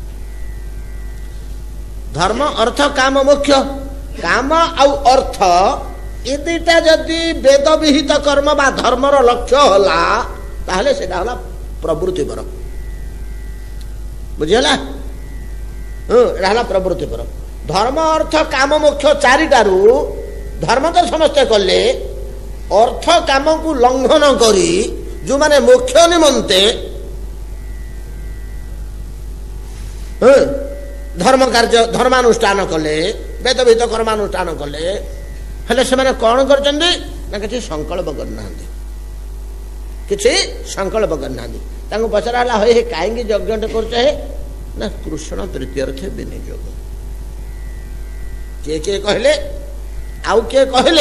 Speaker 1: ଧର୍ମ ଅର୍ଥ କାମ ମୋକ୍ଷ। କାମ ଆଉ ଅର୍ଥ ଏ ଦୁଇଟା ଯଦି ବେଦ ବିହିତ କର୍ମ ବା ଧର୍ମର ଲକ୍ଷ୍ୟ ହେଲା, ତାହେଲେ ସେଟା ହେଲା ପ୍ରବୃତ୍ତିପର। ବୁଝିହେଲା? ଏଟା ହେଲା ପ୍ରବୃତ୍ତିପର। ଧର୍ମ ଅର୍ଥ କାମ ମୋକ୍ଷ ଚାରିଟାରୁ ଧର୍ମ ତ ସମସ୍ତେ କଲେ, ଅର୍ଥ କାମକୁ ଲଙ୍ଘନ କରି ଯୋଉମାନେ ମୋକ୍ଷ ନିମନ୍ତେ ଧର୍ମ କାର୍ଯ୍ୟ ଧର୍ମାନୁଷ୍ଠାନ କଲେ, ବେଦବିହିତ କର୍ମାନୁଷ୍ଠାନ କଲେ, ହେଲେ ସେମାନେ କଣ କରିଛନ୍ତି ନା କିଛି ସଂକଳ୍ପ କରିନାହାନ୍ତି, କିଛି ସଂକଳ୍ପ କରିନାହାନ୍ତି। ତାଙ୍କୁ ପଚରା ହେଲା, ହେ କାହିଁକି ଯଜ୍ଞଟେ କରୁଛ? ହେ ନା କୃଷ୍ଣ ପ୍ରୀତ୍ୟର୍ଥେ ବିନିଯୋଗ। କିଏ କିଏ କହିଲେ, ଆଉ କିଏ କହିଲେ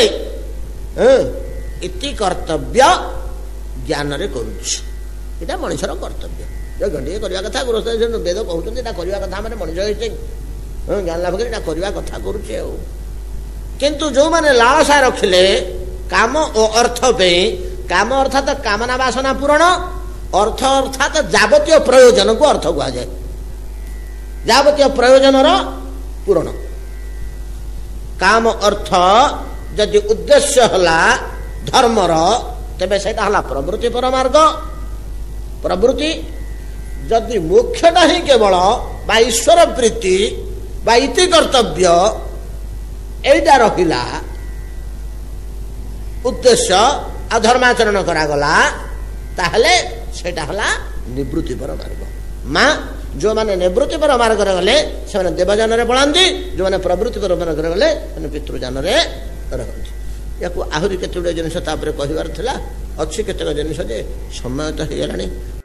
Speaker 1: ଇତି କର୍ତ୍ତବ୍ୟ ଜ୍ଞାନରେ କରୁଛି। ଏଇଟା ମଣିଷର କର୍ତ୍ତବ୍ୟ। ଯଜ୍ଞ ଟିକେ କରିବା କଥା, ଗୃହସ୍ଥ ବେଦ କହୁଛନ୍ତି ଏଇଟା କରିବା କଥା, ମାନେ ମଣିଷ ହେଇଛି ଜ୍ଞାନ ଲାଭ କରି ଏଇଟା କରିବା କଥା କରୁଛି। ଆଉ କିନ୍ତୁ ଯୋଉମାନେ ଲାଳସା ରଖିଲେ କାମ ଓ ଅର୍ଥ ପାଇଁ, କାମ ଅର୍ଥାତ କାମନା ବାସନା ପୂରଣ, ଅର୍ଥ ଅର୍ଥାତ ଯାବତୀୟ ପ୍ରୟୋଜନକୁ ଅର୍ଥ କୁହାଯାଏ। ଯାବତୀୟ ପ୍ରୟୋଜନର ପୂରଣ। କାମ ଅର୍ଥ ଯଦି ଉଦ୍ଦେଶ୍ୟ ହେଲା ଧର୍ମର, तेबे सेटा हला प्रवृत्ति परमार्ग। प्रवृत्ति जदि मुख्यटा ही केवल बा ईश्वर प्रीति बा इति कर्तव्य एटा रहिला उद्देश्य अधर्माचरण करागला ताहले सेटा हला निवृत्ति परमार्ग। माँ जो माने निवृत्ति परमार्ग गले से देवजान रे पड़ाती, जो माने प्रवृत्ति परमार्ग गले पितृजान रे रहती। या आहरी केते गुड़े जिनिस कहबार थिला अच्छी केतेक जिनिस जे समय तो हो गलानी